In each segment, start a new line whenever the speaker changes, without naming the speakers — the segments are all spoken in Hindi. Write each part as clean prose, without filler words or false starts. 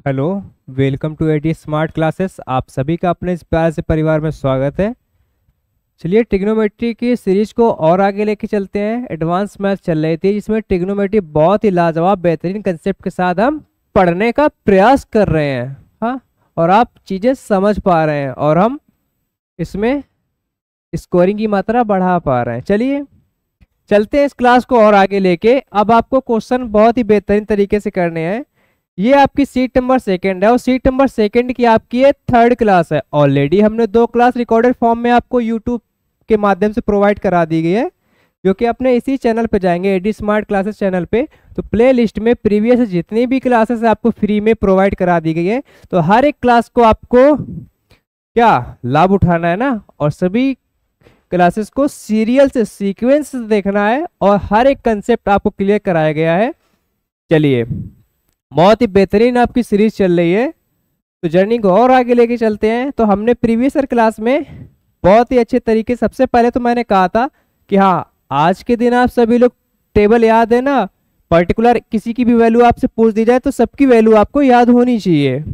Hello. Welcome to AD smart classes. आप सभी का अपने इस प्यारे से परिवार में स्वागत है। चलिए ट्रिग्नोमेट्री की सीरीज को और आगे लेके चलते हैं। एडवांस मैथ चल रही थी जिसमें ट्रिग्नोमेट्री बहुत ही लाजवाब बेहतरीन कंसेप्ट के साथ हम पढ़ने का प्रयास कर रहे हैं। हाँ, और आप चीज़ें समझ पा रहे हैं और हम इसमें स्कोरिंग की मात्रा बढ़ा पा रहे हैं। चलिए चलते हैं इस क्लास को और आगे लेके। अब आपको क्वेश्चन बहुत ही बेहतरीन तरीके से करने हैं। ये आपकी सीट नंबर सेकंड है और सीट नंबर सेकंड की आपकी ये थर्ड क्लास है। ऑलरेडी हमने 2 क्लास रिकॉर्डेड फॉर्म में आपको यूट्यूब के माध्यम से प्रोवाइड करा दी गई है, जो कि अपने इसी चैनल पे जाएंगे, एडी स्मार्ट क्लासेस चैनल पे, तो प्ले लिस्ट में प्रीवियस जितनी भी क्लासेस आपको फ्री में प्रोवाइड करा दी गई है। तो हर एक क्लास को आपको क्या लाभ उठाना है ना, और सभी क्लासेस को सीरियल से सीक्वेंस से देखना है और हर एक कंसेप्ट आपको क्लियर कराया गया है। चलिए, बहुत ही बेहतरीन आपकी सीरीज चल रही है, तो जर्नी को और आगे लेके चलते हैं। तो हमने प्रीवियस क्लास में बहुत ही अच्छे तरीके, सबसे पहले तो मैंने कहा था कि हाँ, आज के दिन आप सभी लोग टेबल याद है ना, पर्टिकुलर किसी की भी वैल्यू आपसे पूछ दी जाए तो सबकी वैल्यू आपको याद होनी चाहिए।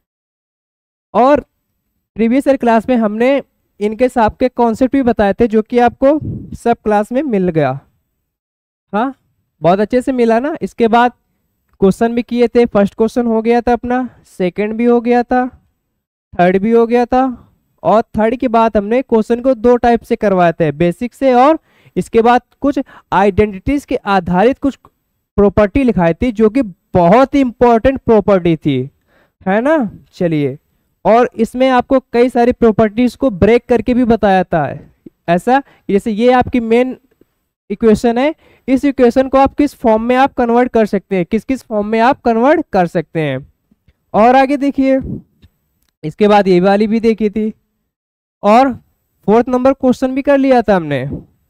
और प्रीवियस क्लास में हमने इनके हिसाब के कॉन्सेप्ट भी बताए थे, जो कि आपको सब क्लास में मिल गया। हाँ, बहुत अच्छे से मिला ना। इसके बाद क्वेश्चन भी किए थे। फर्स्ट क्वेश्चन हो गया था अपना, सेकंड भी हो गया था, थर्ड भी हो गया था। और थर्ड के बाद हमने क्वेश्चन को 2 टाइप से करवाए थे, बेसिक से, और इसके बाद कुछ आइडेंटिटीज के आधारित कुछ प्रॉपर्टी लिखाई थी, जो कि बहुत ही इंपॉर्टेंट प्रॉपर्टी थी, है ना। चलिए, और इसमें आपको कई सारी प्रॉपर्टीज को ब्रेक करके भी बताया था। ऐसा जैसे ये आपकी मेन इक्वेशन है, इस इक्वेशन को आप किस फॉर्म में आप कन्वर्ट कर सकते हैं, किस किस फॉर्म में आप कन्वर्ट कर सकते हैं। और आगे देखिए, इसके बाद ये वाली भी देखी थी, और फोर्थ नंबर क्वेश्चन भी कर लिया था हमने।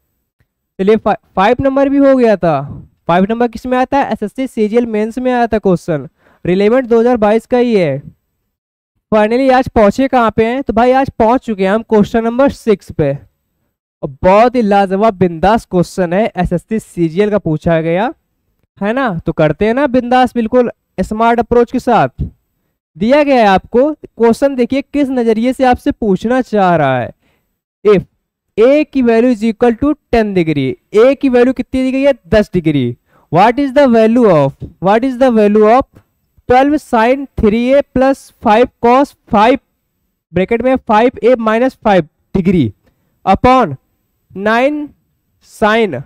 चलिए, 5 नंबर भी हो गया था। 5 नंबर किस में आता है? एसएससी सीजीएल मेंस में आया था क्वेश्चन, रिलेवेंट 2022 का ही है। फाइनली आज पहुंचे कहाँ पे हैं? तो भाई आज पहुंच चुके हैं हम क्वेश्चन नंबर 6 पे। और बहुत ही लाजवाब बिंदास क्वेश्चन है, एसएससी सीजीएल का पूछा गया है ना। तो करते हैं ना बिंदास, बिल्कुल स्मार्ट अप्रोच के साथ। दिया गया है आपको क्वेश्चन, देखिए किस नजरिए से आपसे पूछना चाह रहा है। इफ ए की value is equal to 10 degree, A की वैल्यू कितनी दी गई है? 10 degree. What is the value of 12 sine 3a plus 5 cos 5 bracket में 5a minus 5 degree upon 9 sine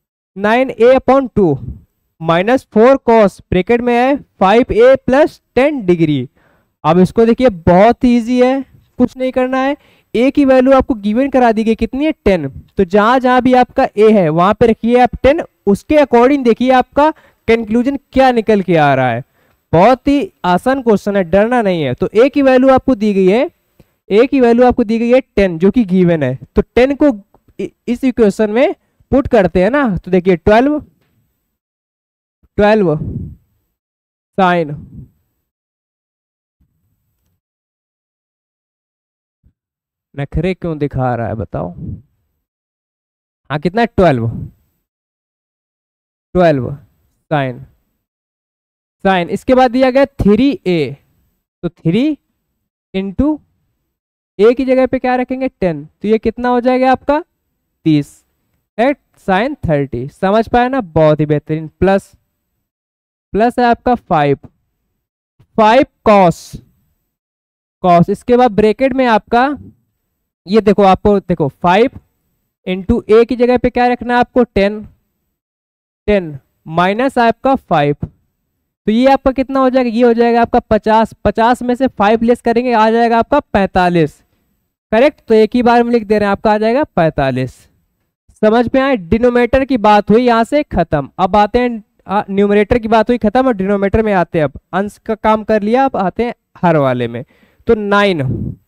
9a upon 2 minus 4 cos bracket में है 5a प्लस 10 डिग्री। अब इसको देखिए, बहुत ही ईजी है, कुछ नहीं करना है। a की वैल्यू आपको गिवन करा दी गई, कितनी है? 10। तो जहां जहां भी आपका a है वहां पे रखिए आप 10, उसके अकॉर्डिंग देखिए आपका कंक्लूजन क्या निकल के आ रहा है। बहुत ही आसान क्वेश्चन है, डरना नहीं है। तो a की वैल्यू आपको दी गई है, 10, जो कि गिवन है। तो 10 को इस इक्वेशन में पुट करते हैं ना, तो देखिए 12 साइन नखरे क्यों दिखा रहा है बताओ? हाँ, कितना है? 12 साइन साइन इसके बाद दिया गया 3a, तो 3 इंटू ए की जगह पे क्या रखेंगे? 10, तो ये कितना हो जाएगा आपका? 30 एट साइन 30। समझ पाया ना? बहुत ही बेहतरीन। प्लस है आपका 5 कॉस इसके बाद ब्रैकेट में आपका ये देखो, आपको देखो 5 इंटू ए की जगह पे क्या रखना है आपको? 10 माइनस आपका 5, तो ये आपका कितना हो जाएगा? ये हो जाएगा आपका 50 में से 5 लेस करेंगे, आ जाएगा आपका 45। करेक्ट। तो एक ही बार में लिख दे रहे हैं, आपका आ जाएगा 45। समझ में आए? डिनोमिनेटर की बात हुई यहां से खत्म। अब आते हैं न्यूमरेटर की बात हुई खत्म, और डिनोमिनेटर में आते हैं। अब अंश का काम कर लिया, अब आते हैं हर वाले में। तो 9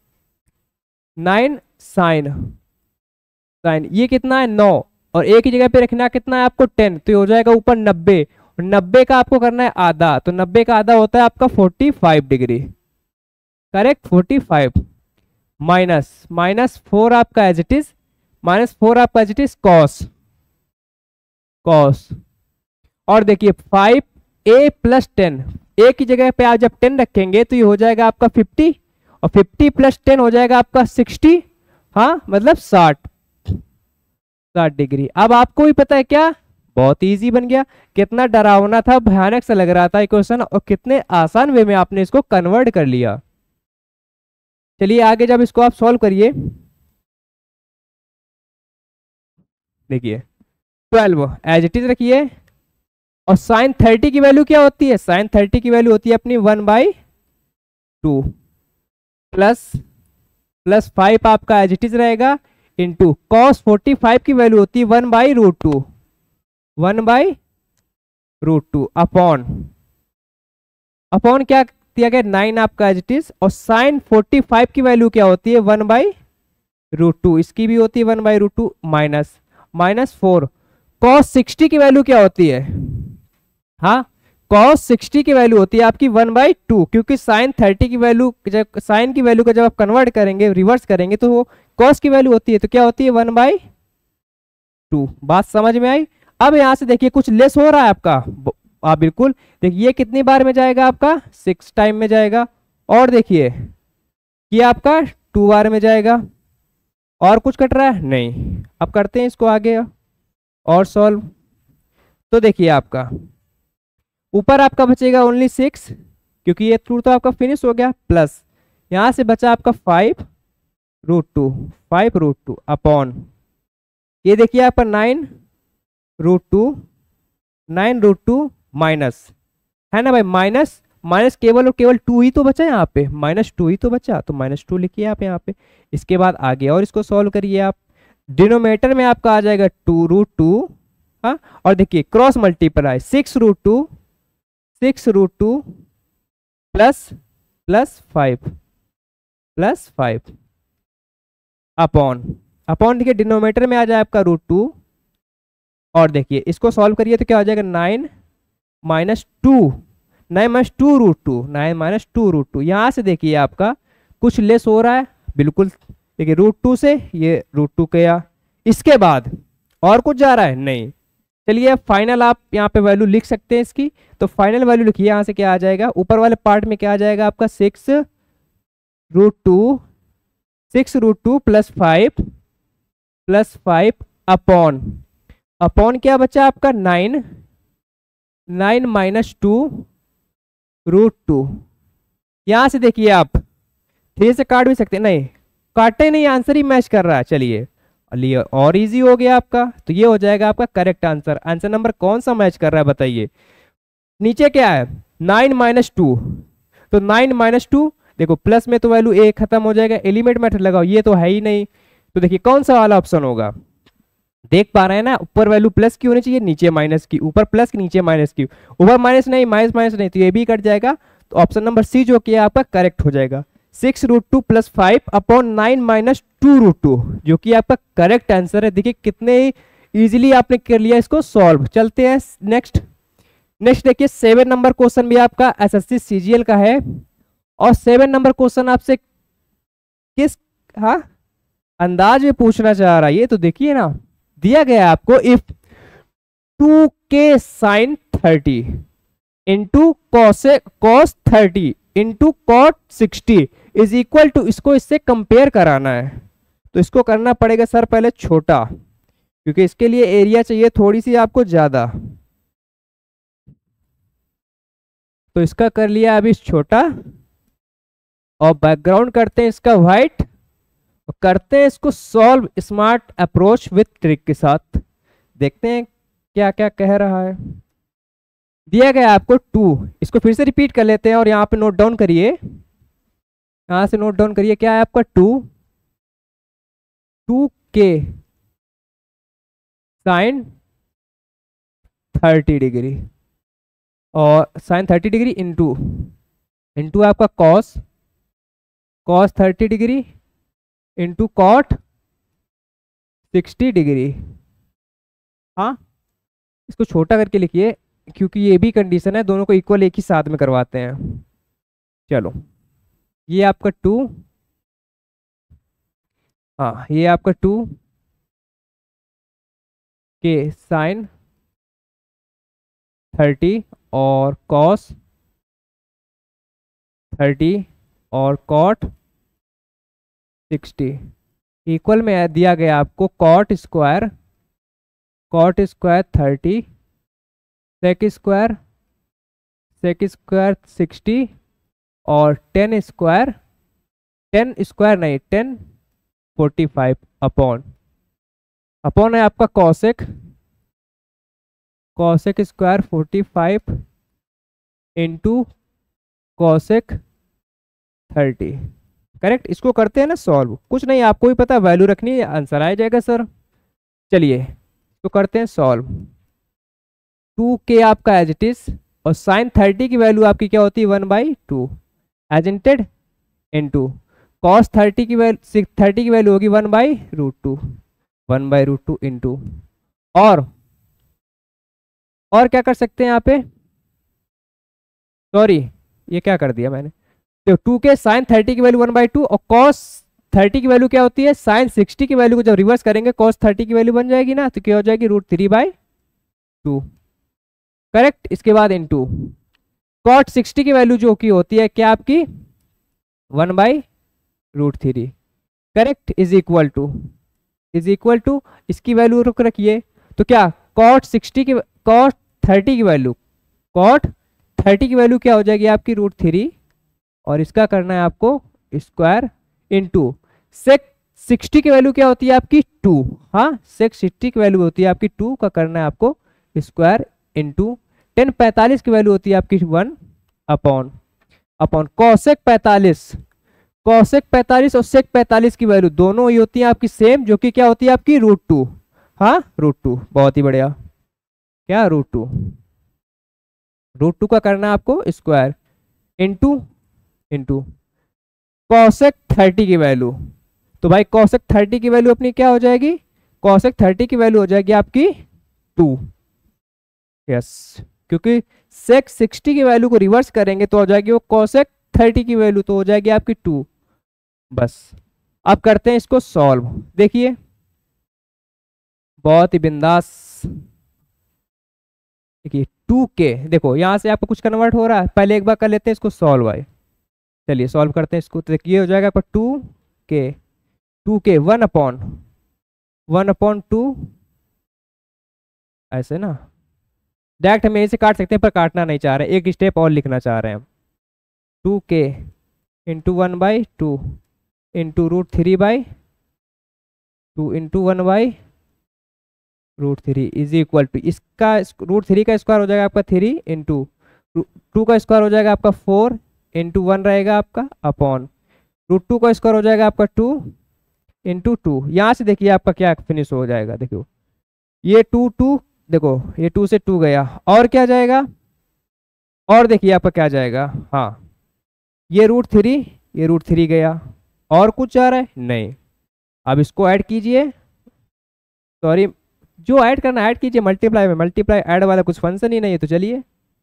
साइन ये कितना है? 9, और ए की जगह पे रखना कितना है आपको? 10, तो ये हो जाएगा ऊपर 90। 90 का आपको करना है आधा, तो 90 का आधा होता है आपका 45 डिग्री। करेक्ट। 45 माइनस 4 आपका एज इट इज, कॉस। और देखिए 5a प्लस 10, ए की जगह पे आप जब 10 रखेंगे तो ये हो जाएगा आपका 50, और 50 प्लस 10 हो जाएगा आपका 60, हाँ मतलब 60 डिग्री। अब आपको भी पता है क्या, बहुत इजी बन गया। कितना डरावना था, भयानक सा लग रहा था क्वेश्चन, और कितने आसान वे में आपने इसको कन्वर्ट कर लिया। चलिए आगे जब इसको आप सॉल्व करिए, देखिए 12 एज इट इज रखिए, और साइन 30 की वैल्यू क्या होती है, साइन 30 की वैल्यू होती है अपनी 1/2 प्लस प्लस 5 आपका एज इट इज रहेगा, इंटू कॉस 45 की वैल्यू होती है 1/√2, 1/√2 अपॉन अपॉन क्या दिया गया 9 आपका एज इट इज, और साइन 45 की वैल्यू क्या होती है 1/√2, इसकी भी होती है 1/√2 -4। कॉस 60 की वैल्यू क्या होती है, हाँ कॉस 60 की वैल्यू होती है आपकी 1/2, क्योंकि साइन 30 की वैल्यू जब साइन की वैल्यू को जब आप कन्वर्ट करेंगे, रिवर्स करेंगे, तो वो कॉस की वैल्यू होती है, तो क्या होती है 1/2। बात समझ में आई। अब यहां से देखिए कुछ लेस हो रहा है आपका, आप बिल्कुल देखिए ये कितनी बार में जाएगा आपका 6 टाइम में जाएगा, और देखिए ये आपका 2 बार में जाएगा, और कुछ कट रहा है नहीं। अब करते हैं इसको आगे और सॉल्व। तो देखिए आपका ऊपर आपका बचेगा ओनली 6, क्योंकि ये टू तो आपका फिनिश हो गया, प्लस यहां से बचा आपका 5√2 अपॉन ये देखिए आपका 9√2 माइनस, है ना भाई, माइनस माइनस केवल और केवल 2 ही तो बचा यहाँ पे, -2 ही तो बचा, तो -2 लिखिए आप यहाँ पे। इसके बाद आगे और इसको सॉल्व करिए आप, डिनोमिनेटर में आपका आ जाएगा 2√2, हाँ, और देखिए cross multiply 6√2 plus 5 upon upon देखिए डिनोमिनेटर में आ जाए आपका √2, और देखिए इसको सॉल्व करिए तो क्या हो जाएगा 9 -2 यहाँ से देखिए आपका कुछ लेस हो रहा है, बिल्कुल देखिए √2 से ये √2 गया, इसके बाद और कुछ जा रहा है नहीं। चलिए फाइनल आप यहाँ पे वैल्यू लिख सकते हैं इसकी, तो फाइनल वैल्यू लिखिए, यहाँ से क्या आ जाएगा, ऊपर वाले पार्ट में क्या आ जाएगा आपका 6√2 प्लस 5 अपॉन अपॉन क्या बचा आपका 9 -2√2। यहां से देखिए आप 3 से काट भी सकते हैं, नहीं काटे नहीं, आंसर ही मैच कर रहा है। चलिए और इजी हो गया आपका, तो ये हो जाएगा आपका करेक्ट आंसर। आंसर नंबर कौन सा मैच कर रहा है बताइए। नीचे क्या है 9 -2, तो 9 -2 देखो प्लस में तो वैल्यू ए खत्म हो जाएगा, एलिमेंट मेथड लगाओ, ये तो है ही नहीं, तो देखिए कौन सा वाला ऑप्शन होगा, देख पा रहे हैं ना, ऊपर वैल्यू प्लस की होनी चाहिए, नीचे माइनस की, ऊपर प्लस की नीचे माइनस की, ऊपर माइनस नहीं माइनस नहीं, तो ये भी कट जाएगा, तो ऑप्शन नंबर सी जो कि आपका करेक्ट हो जाएगा। 6√2 प्लस 5 अपॉन 9 -2√2 जो कि आपका करेक्ट आंसर है। देखिए कितने इजीली आपने कर लिया इसको सॉल्व। चलते हैं नेक्स्ट देखिए 7 नंबर क्वेश्चन भी आपका एसएससी सीजीएल का है, और 7 नंबर क्वेश्चन आपसे किस अंदाज में पूछना चाह रहा है, ये तो देखिए ना, दिया गया है आपको, if 2k sin 30 into cos 30 into cot 60 is equal to, इसको इससे कंपेयर कराना है, तो इसको करना पड़ेगा सर पहले छोटा, क्योंकि इसके लिए एरिया चाहिए थोड़ी सी आपको ज्यादा, तो इसका कर लिया अभी छोटा, और बैकग्राउंड करते हैं इसका व्हाइट, करते हैं इसको solve smart approach with trick के साथ। देखते हैं क्या क्या कह रहा है। दिया गया आपको 2, इसको फिर से रिपीट कर लेते हैं, और यहाँ पे नोट डाउन करिए, यहाँ से नोट डाउन करिए, क्या है आपका 2k साइन 30 डिग्री, और साइन 30 डिग्री इंटू आपका cos 30 degree into cot 60 degree. हाँ इसको छोटा करके लिखिए, क्योंकि ये भी कंडीशन है, दोनों को इक्वल एक ही साथ में करवाते हैं। चलो ये आपका 2, हाँ ये आपका 2k साइन 30 और कॉस 30 और कॉट 60 इक्वल में दिया गया आपको कॉट स्क्वायर 30 सेक स्क्वायर 60 और 10 स्क्वायर नहीं 10 45 अपॉन है आपका cosec square 45 into cosec 30। Correct. इसको करते हैं ना सॉल्व, कुछ नहीं आपको भी पता वैल्यू रखनी है आंसर आ जाएगा सर। चलिए तो करते हैं सॉल्व। 2k आपका एज इट इज और साइन 30 की वैल्यू आपकी क्या होती है 1/2 एज इंटेड इंटू कॉस 30 की वैल्यू होगी 1/√2 इंटू और क्या कर सकते हैं यहाँ पे, सॉरी ये क्या कर दिया मैंने, तो 2k साइन 30 की वैल्यू 1/2 और कॉस 30 की वैल्यू क्या होती है साइन 60 की वैल्यू को जब रिवर्स करेंगे कॉस 30 की वैल्यू बन जाएगी ना, तो क्या हो जाएगी √3/2। करेक्ट। इसके बाद इनटू कॉट 60 की वैल्यू जो की होती है क्या आपकी 1/√3। करेक्ट। इज इक्वल टू इसकी वैल्यू रुक रखिए, तो क्या कॉट 30 की वैल्यू क्या हो जाएगी आपकी √3 और इसका करना है आपको स्क्वायर इंटू सेक 60 की वैल्यू क्या होती है आपकी 2। हाँ सेक 60 की वैल्यू होती है आपकी 2 का करना है आपको स्क्वायर इंटू 10 की वैल्यू होती है आपकी 1 अपॉन कॉसेक 45 और सेक 45 की वैल्यू दोनों ही होती है आपकी सेम, जो कि क्या होती है आपकी √2। हाँ √2 बहुत ही बढ़िया। क्या √2 का करना है आपको स्क्वायर इंटू कॉसेक 30 की वैल्यू, तो भाई कॉसेक 30 की वैल्यू अपनी क्या हो जाएगी, कॉसेक 30 की वैल्यू हो जाएगी आपकी 2। यस, क्योंकि सेक 60 की वैल्यू को रिवर्स करेंगे तो हो जाएगी वो कॉसेक 30 की वैल्यू, तो हो जाएगी आपकी 2। बस अब करते हैं इसको सॉल्व। देखिए बहुत ही बिंदास। देखिए 2k, देखो यहां से आपको कुछ कन्वर्ट हो रहा है, पहले एक बार कर लेते हैं इसको सॉल्व। भाई चलिए सॉल्व करते हैं इसको। तो देखिए हो जाएगा आपका 2k 1/2 ऐसे ना, डायरेक्ट हम यहीं से काट सकते हैं पर काटना नहीं चाह रहे, एक स्टेप और लिखना चाह रहे हैं हम। 2k into 1/2 into √3/2 into 1/√3 is equal to इसका √3 का स्क्वायर हो जाएगा आपका 3 इंटू 2 का स्क्वायर हो जाएगा आपका 4 इंटू 1 रहेगा आपका अपॉन √2 का स्क्वायर हो जाएगा आपका 2 इंटू 2। यहाँ से देखिए आपका क्या फिनिश हो जाएगा, देखो ये 2 देखो ये 2 से 2 गया और क्या जाएगा, और देखिए आपका क्या जाएगा, हाँ ये √3 गया और कुछ जा रहा है नहीं। अब इसको ऐड कीजिए, सॉरी जो ऐड करना ऐड कीजिए, मल्टीप्लाई ऐड वाला कुछ फंक्शन ही नहीं है। तो चलिए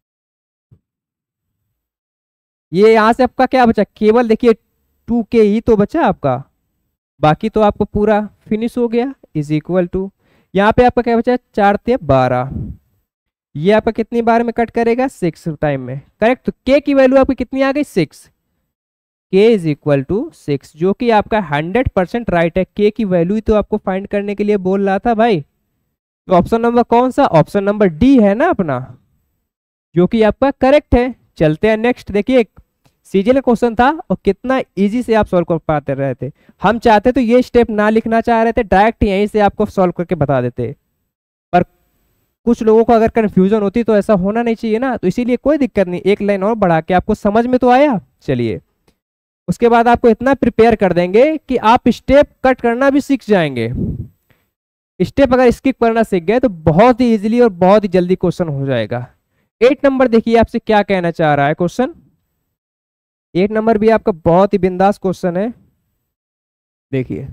ये यहां से आपका क्या बचा, केवल देखिए 2k ही तो बचा आपका, बाकी तो आपको पूरा फिनिश हो गया। इज इक्वल टू यहाँ पे आपका क्या बचा 4 × 12, ये आपका कितनी बार में कट करेगा 6 टाइम में। करेक्ट। तो k की वैल्यू आपकी कितनी आ गई 6, k इज इक्वल टू 6, जो कि आपका 100% राइट है। k की वैल्यू तो आपको फाइंड करने के लिए बोल रहा था भाई, तो ऑप्शन नंबर कौन सा, ऑप्शन नंबर डी है ना अपना, जो कि आपका करेक्ट है। चलते हैं नेक्स्ट। देखिए सीजीएल का क्वेश्चन था और कितना इजी से आप सॉल्व कर पाते रहे थे। हम चाहते तो ये स्टेप ना लिखना चाह रहे थे, डायरेक्ट यहीं से आपको सॉल्व करके बता देते, पर कुछ लोगों को अगर कंफ्यूजन होती तो ऐसा होना नहीं चाहिए ना, तो इसीलिए कोई दिक्कत नहीं, एक लाइन और बढ़ा के आपको समझ में तो आया। चलिए उसके बाद आपको इतना प्रिपेयर कर देंगे कि आप स्टेप कट करना भी सीख जाएंगे। स्टेप अगर स्किप करना सीख गए तो बहुत ही इजीली और बहुत ही जल्दी क्वेश्चन हो जाएगा। 8 नंबर देखिए आपसे क्या कहना चाह रहा है क्वेश्चन। 8 नंबर भी आपका बहुत ही बिंदास क्वेश्चन है। देखिए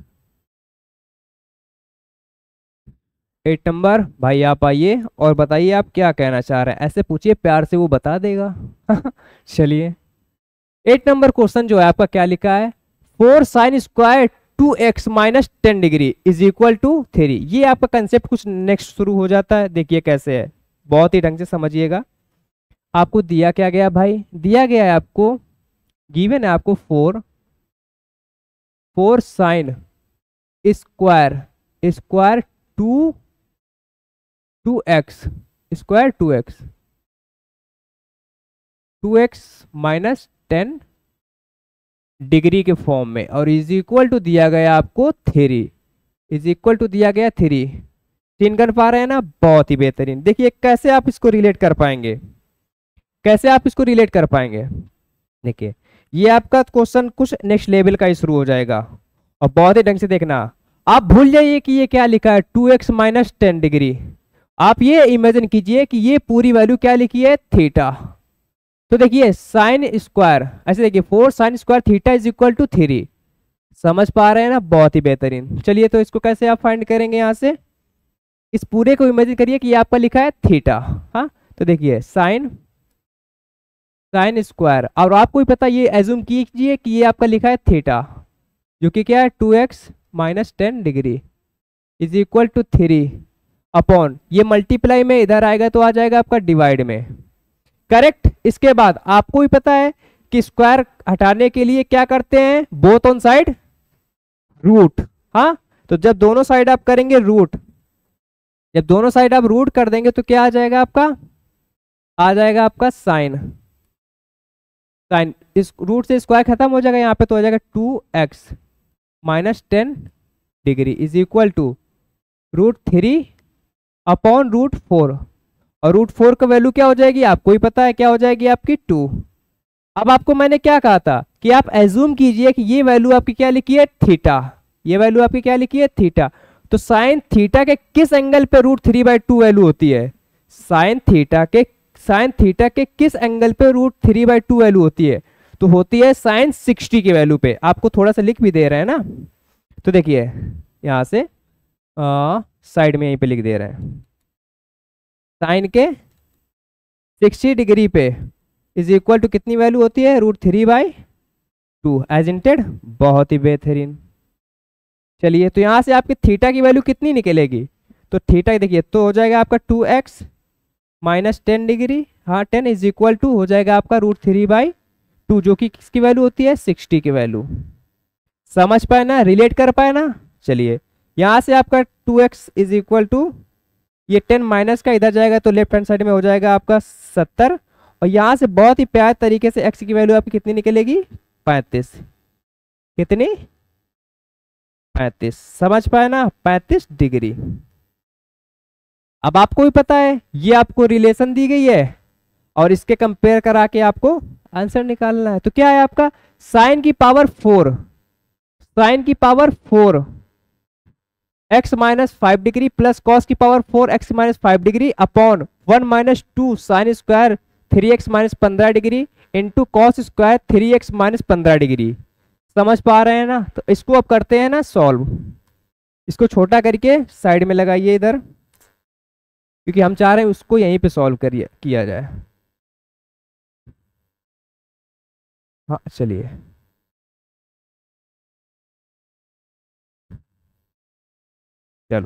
8 नंबर भाई आप आइए और बताइए आप क्या कहना चाह रहे हैं, ऐसे पूछिए प्यार से वो बता देगा। चलिए 8 नंबर क्वेश्चन जो है आपका क्या लिखा है, 4 sin square 2x minus 10 degree is equal to 3। ये आपका कंसेप्ट कुछ नेक्स्ट शुरू हो जाता है। देखिए कैसे है, बहुत ही ढंग से समझिएगा। आपको दिया क्या गया भाई, दिया गया है आपको गिवन है आपको 4 sine square square 2x square 2x minus 10 degree के फॉर्म में, और इज इक्वल टू दिया गया आपको 3, इज इक्वल टू दिया गया 3। सीन कर पा रहे हैं ना, बहुत ही बेहतरीन। देखिए कैसे आप इसको रिलेट कर पाएंगे, कैसे आप इसको रिलेट कर पाएंगे। देखिए ये आपका क्वेश्चन कुछ नेक्स्ट लेवल का शुरू हो जाएगा, और बहुत ही ढंग से देखना। आप भूल जाइए कि ये क्या लिखा है 2x माइनस 10 डिग्री। आप ये इमेजिन कीजिए कि ये पूरी वैल्यू क्या लिखी है, थीटा। तो देखिए साइन स्क्वायर, ऐसे देखिए 4 sine square theta is equal to 3। समझ पा रहे हैं ना, बहुत ही बेहतरीन। चलिए तो इसको कैसे आप फाइंड करेंगे, यहाँ से इस पूरे को इमेजिन करिए कि ये आपका लिखा है थीटा। हाँ तो देखिए साइन स्क्वायर, और आपको भी पता, ये एज्यूम कीजिए कि ये आपका लिखा है थीटा, जो कि क्या है 2x minus 10 degree is equal to 3 upon, ये मल्टीप्लाई में इधर आएगा तो आ जाएगा आपका डिवाइड में, करेक्ट। इसके बाद आपको भी पता है कि स्क्वायर हटाने के लिए क्या करते हैं, बोथ ऑन साइड रूट। हाँ तो जब दोनों साइड आप करेंगे रूट, जब दोनों साइड आप रूट कर देंगे तो क्या आ जाएगा आपका, आ जाएगा आपका साइन। साइन इस रूट से स्क्वायर खत्म हो जाएगा, यहाँ पे तो हो जाएगा 2x minus 10 degree is equal to √3 upon √4, और √4 का वैल्यू क्या हो जाएगी, आपको ही पता है क्या हो जाएगी आपकी 2। अब आपको मैंने क्या कहा था कि आप एज्यूम कीजिए कि ये वैल्यू आपकी क्या लिखी है, थीटा। ये वैल्यू आपकी क्या लिखी है, थीटा। तो साइन थीटा के किस एंगल पे √3/2 वैल्यू होती है, साइन थीटा के किस एंगल पे √3/2 वैल्यू होती है, तो होती है साइन 60 की वैल्यू पे। आपको थोड़ा सा लिख भी दे रहे हैं ना, तो देखिए यहां से साइड में यहीं पे लिख दे रहे हैं, साइन के 60 डिग्री पे इज इक्वल टू कितनी वैल्यू होती है, √3/2 एज इंटेड। बहुत ही बेहतरीन। चलिए तो यहां से आपकी थीटा की वैल्यू कितनी निकलेगी, तो थीटा देखिए तो हो जाएगा आपका 2x माइनस 10 डिग्री, हाँ 10 इज इक्वल टू हो जाएगा आपका √3/2, जो कि किसकी वैल्यू होती है, 60 की वैल्यू। समझ पाए ना, रिलेट कर पाए ना। चलिए यहां से आपका 2x इज इक्वल टू, ये 10 माइनस का इधर जाएगा तो लेफ्ट हैंड साइड में हो जाएगा आपका 70, और यहां से बहुत ही प्यार तरीके से x की वैल्यू आपकी कितनी निकलेगी, 35। कितनी, 35। समझ पाए ना, 35 डिग्री। अब आपको भी पता है ये आपको रिलेशन दी गई है, और इसके कंपेयर करा के आपको आंसर निकालना है। तो क्या है आपका, साइन की पावर 4, साइन की power 4 x minus 5 degree plus cos की power 4 x minus 5 degree upon 1 minus 2 sine square 3x minus 15 degree into cos square 3x minus 15 degree. समझ पा रहे हैं ना। तो इसको अब करते हैं ना सॉल्व, इसको छोटा करके साइड में लगाइए इधर, क्योंकि हम चाह रहे हैं उसको यहीं पे सॉल्व करिए किया जाए। हाँ चलिए चलो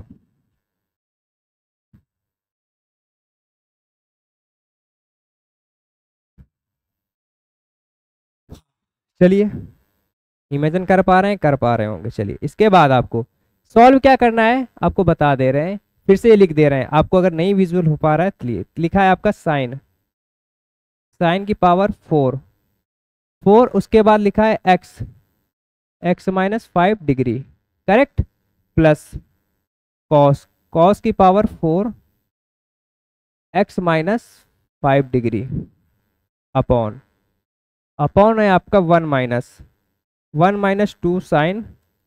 चलिए, इमेजिन कर पा रहे हैं, कर पा रहे होंगे। चलिए इसके बाद आपको सॉल्व क्या करना है आपको बता दे रहे हैं, फिर से ये लिख दे रहे हैं आपको, अगर नहीं विजुअल हो पा रहा है तो लिखा है आपका साइन, साइन की पावर 4, उसके बाद लिखा है x minus 5 degree, correct, plus cos, cos की power 4 x minus 5 degree upon, upon है आपका 1 minus 2 sine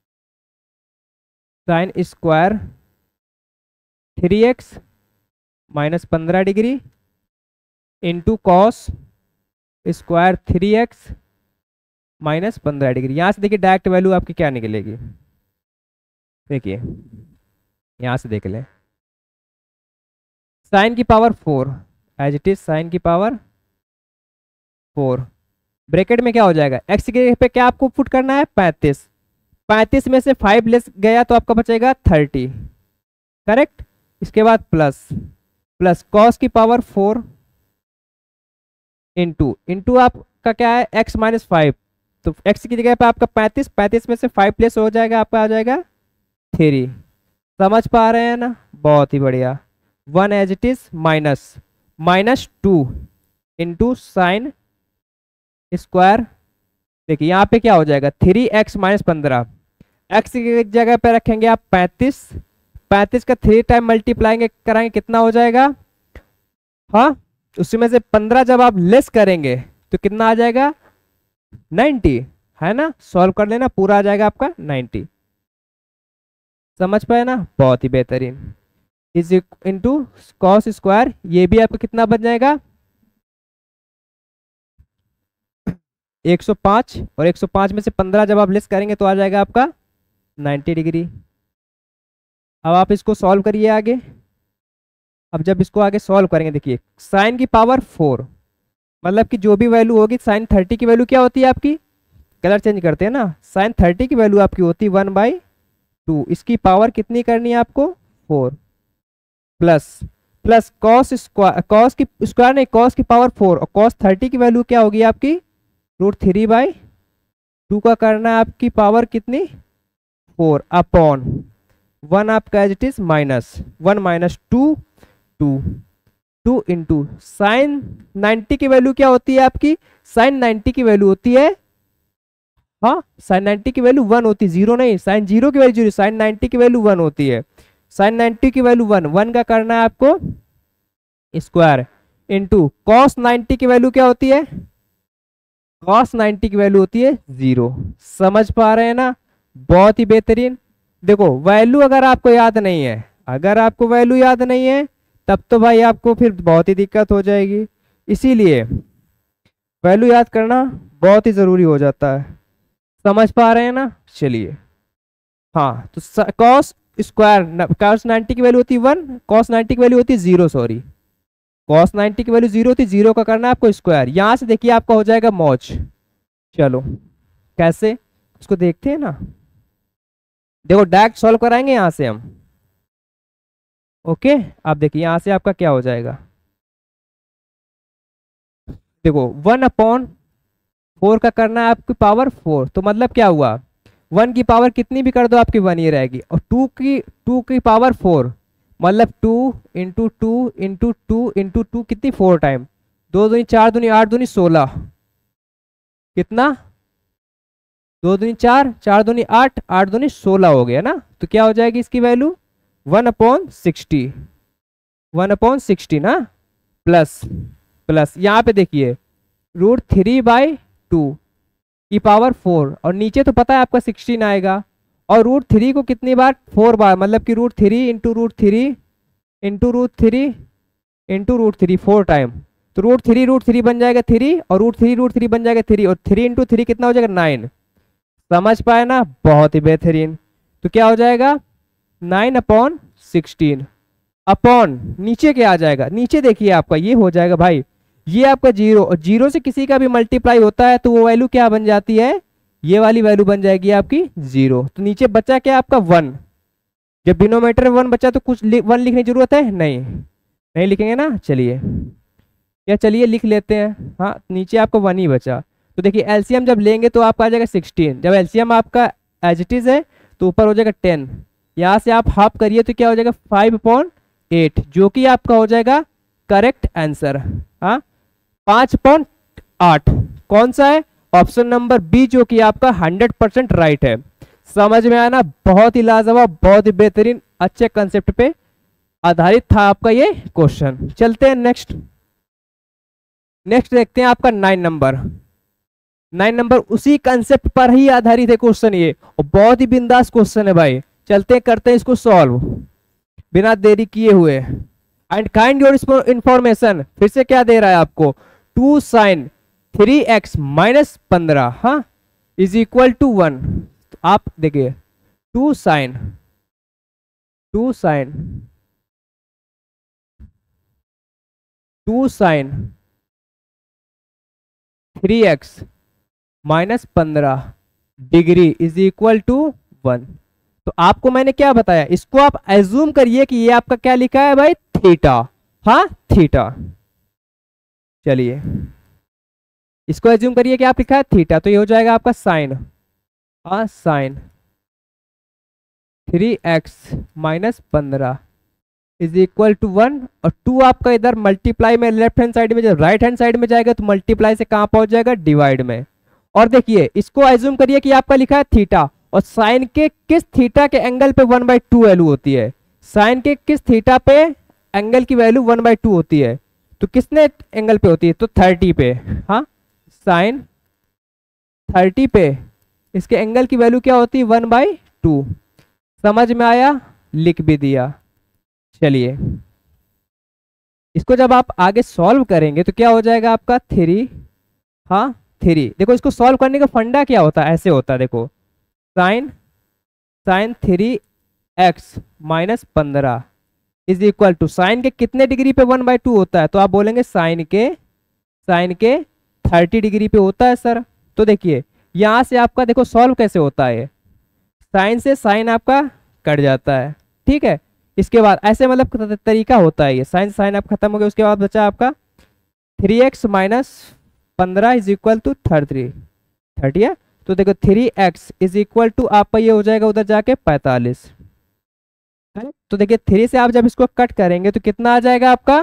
square 3x minus 15 degree into cos square 3x minus 15 degree. यहाँ से देखिए डायरेक्ट वैल्यू आपकी क्या निकलेगी, देखिए यहाँ से देख लें, साइन की power 4 as it is, sine की पावर 4 ब्रैकेट में क्या हो जाएगा, x के पे क्या आपको पुट करना है 35 में से 5 लेस गया तो आपका बचेगा 30, करेक्ट। इसके बाद प्लस कॉस की पावर 4 इंटू आपका क्या है x माइनस 5, तो x की जगह पे आपका 35, 35 में से 5 प्लस हो जाएगा, आपका आ जाएगा 3। समझ पा रहे हैं ना, बहुत ही बढ़िया। 1 as it is -2 into sine square. देखिए यहाँ पे क्या हो जाएगा, 3x - 15, x की जगह पे रखेंगे आप 35, 35 का 3 टाइम मल्टीप्लाइंग कराएंगे कितना हो जाएगा, हाँ उसमें से 15 जब आप लेस करेंगे तो कितना आ जाएगा 90, है ना। सॉल्व कर लेना, पूरा आ जाएगा आपका 90। समझ पाए ना, बहुत ही बेहतरीन। इज इंटू कॉस स्क्वायर, ये भी आपका कितना बन जाएगा 105, और 105 में से 15 जब आप लेस करेंगे तो आ जाएगा आपका 90 डिग्री। अब आप इसको सॉल्व करिए आगे। अब जब इसको आगे सॉल्व करेंगे, देखिए साइन की पावर 4, मतलब कि जो भी वैल्यू होगी, साइन 30 की वैल्यू क्या होती है आपकी, कलर चेंज करते हैं ना, साइन 30 की वैल्यू आपकी होती है 1/2। इसकी पावर कितनी करनी है आपको 4, plus plus cos square, cos की स्क्वायर नहीं, कॉस की पावर 4, और कॉस 30 की वैल्यू क्या होगी आपकी √3/2 का करना है आपकी पावर कितनी 4 अपॉन 1 आपका as it is -1 - 2 into sine 90 की वैल्यू क्या होती है आपकी, साइन 90 की वैल्यू होती है, हाँ साइन 90 की वैल्यू 1 होती है, 0 नहीं, साइन 0 की वैल्यू 0, साइन 90 की वैल्यू 1 होती है। साइन 90 की वैल्यू 1 का करना है आपको स्क्वायर इंटू कॉस 90 की वैल्यू क्या होती है, कॉस 90 की वैल्यू होती है 0। समझ पा रहे हैं ना, बहुत ही बेहतरीन। देखो वैल्यू अगर आपको याद नहीं है, अगर आपको वैल्यू याद नहीं है तब तो भाई आपको फिर बहुत ही दिक्कत हो जाएगी, इसीलिए वैल्यू याद करना बहुत ही जरूरी हो जाता है। समझ पा रहे हैं ना, चलिए हाँ, तो कॉस स्क्वायर, कॉस 90 की वैल्यू होती है 1, कॉस 90 की वैल्यू होती है 0, सॉरी कॉस 90 की वैल्यू 0 होती है, 0 का करना है आपको स्क्वायर, यहां से देखिए आपका हो जाएगा मौज। चलो कैसे उसको देखते हैं ना, देखो डायरेक्ट सॉल्व कराएंगे यहां से हम। ओके, आप देखिए यहां से आपका क्या हो जाएगा, देखो 1/4 का करना है आपकी पावर 4, तो मतलब क्या हुआ, 1 की पावर कितनी भी कर दो आपकी 1 ही रहेगी, और 2 की पावर 4, मतलब 2 इंटू 2 इंटू 2 इंटू 2 कितनी 4 टाइम, 2 दूनी 4 दूनी 8 दूनी 16, कितना 2 दूनी 4, 4 दूनी 8, 8 दूनी 16 हो गया ना। तो क्या हो जाएगी इसकी वैल्यू 1/60, 1/60 ना, प्लस प्लस यहाँ पे देखिए √3/2 की पावर 4, और नीचे तो पता है आपका 16 आएगा, और √3 को कितनी बार 4 बार, मतलब कि √3 इंटू √3 इंटू √3 इंटू √3 4 टाइम, तो √3 बन जाएगा 3, और √3 बन जाएगा 3, और 3 इंटू 3 कितना हो जाएगा 9। समझ पाए ना, बहुत ही बेहतरीन। तो क्या हो जाएगा 9/16 अपॉन नीचे क्या आ जाएगा, नीचे देखिए आपका ये हो जाएगा भाई, ये आपका 0, और 0 से किसी का भी मल्टीप्लाई होता है तो वो वैल्यू क्या बन जाती है, ये वाली वैल्यू बन जाएगी आपकी 0। तो नीचे बचा क्या आपका 1, जब डिनोमिनेटर में 1 बचा तो कुछ 1 लिखने की जरूरत है नहीं, नहीं लिखेंगे ना, चलिए या चलिए लिख लेते हैं, हाँ नीचे आपका 1 ही बचा। तो देखिए एलसीएम जब लेंगे तो आपका आ जाएगा 16, जब एलसीएम आपका एज इट इज है तो ऊपर हो जाएगा 10, यहाँ से आप हाफ करिए तो क्या हो जाएगा 5/8, जो कि आपका हो जाएगा करेक्ट आंसर। हाँ 5/8 कौन सा है, ऑप्शन नंबर बी, जो कि आपका 100% राइट है। समझ में आया ना, बहुत ही लाजवाब, बहुत ही बेहतरीन, अच्छे कंसेप्ट पे आधारित था आपका ये क्वेश्चन। चलते हैं नेक्स्ट, नेक्स्ट देखते हैं आपका 9 नंबर। 9 नंबर उसी कंसेप्ट पर ही आधारित है क्वेश्चन ये, और बहुत ही बिंदास क्वेश्चन है भाई। चलते हैं करते हैं इसको सॉल्व बिना देरी किए हुए। एंड काइंड योर इंफॉर्मेशन, फिर से क्या दे रहा है आपको, 2 sin 3x - 15 हाँ इज इक्वल टू 1। तो आप देखिए 2 sin 2 sin 3x - 15 degree is equal to 1। तो आपको मैंने क्या बताया, इसको आप एज्यूम करिए कि ये आपका क्या लिखा है भाई, थीटा, हाँ थीटा। चलिए इसको एज्यूम करिए कि आप लिखा है थीटा, तो ये हो जाएगा आपका साइन, हाँ sine 3x minus 15 is equal to 1, और 2 आपका इधर मल्टीप्लाई में लेफ्ट हैंड साइड में, जब राइट हैंड साइड में जाएगा तो मल्टीप्लाई से कहाँ पहुंच जाएगा, डिवाइड में। और देखिए इसको एज्यूम करिए कि आपका लिखा है थीटा, और साइन के किस थीटा के एंगल पे 1/2 वैल्यू होती है, साइन के किस थीटा पे एंगल की वैल्यू 1/2 होती है, तो किसने एंगल पे होती है, तो 30 पे, हाँ साइन 30 पे इसके एंगल की वैल्यू क्या होती है, 1/2। समझ में आया, लिख भी दिया। चलिए इसको जब आप आगे सॉल्व करेंगे तो क्या हो जाएगा आपका 3, हाँ 3। देखो इसको सॉल्व करने का फंडा क्या होता है, ऐसे होता है, देखो sine 3x minus 15 is equal to, sine के कितने डिग्री पे 1/2 होता है, तो आप बोलेंगे साइन के 30 डिग्री पे होता है सर। तो देखिए यहां से आपका देखो सॉल्व कैसे होता है, साइन से साइन आपका कट जाता है, ठीक है। इसके बाद ऐसे मतलब तरीका होता है, ये साइन से साइन आप खत्म हो गया, उसके बाद बचा आपका 3x minus 15 is equal to 30 है। तो देखो 3x इज इक्वल टू आपका ये हो जाएगा उधर जाके 45 है। तो देखिए 3 से आप जब इसको कट करेंगे तो कितना आ जाएगा आपका,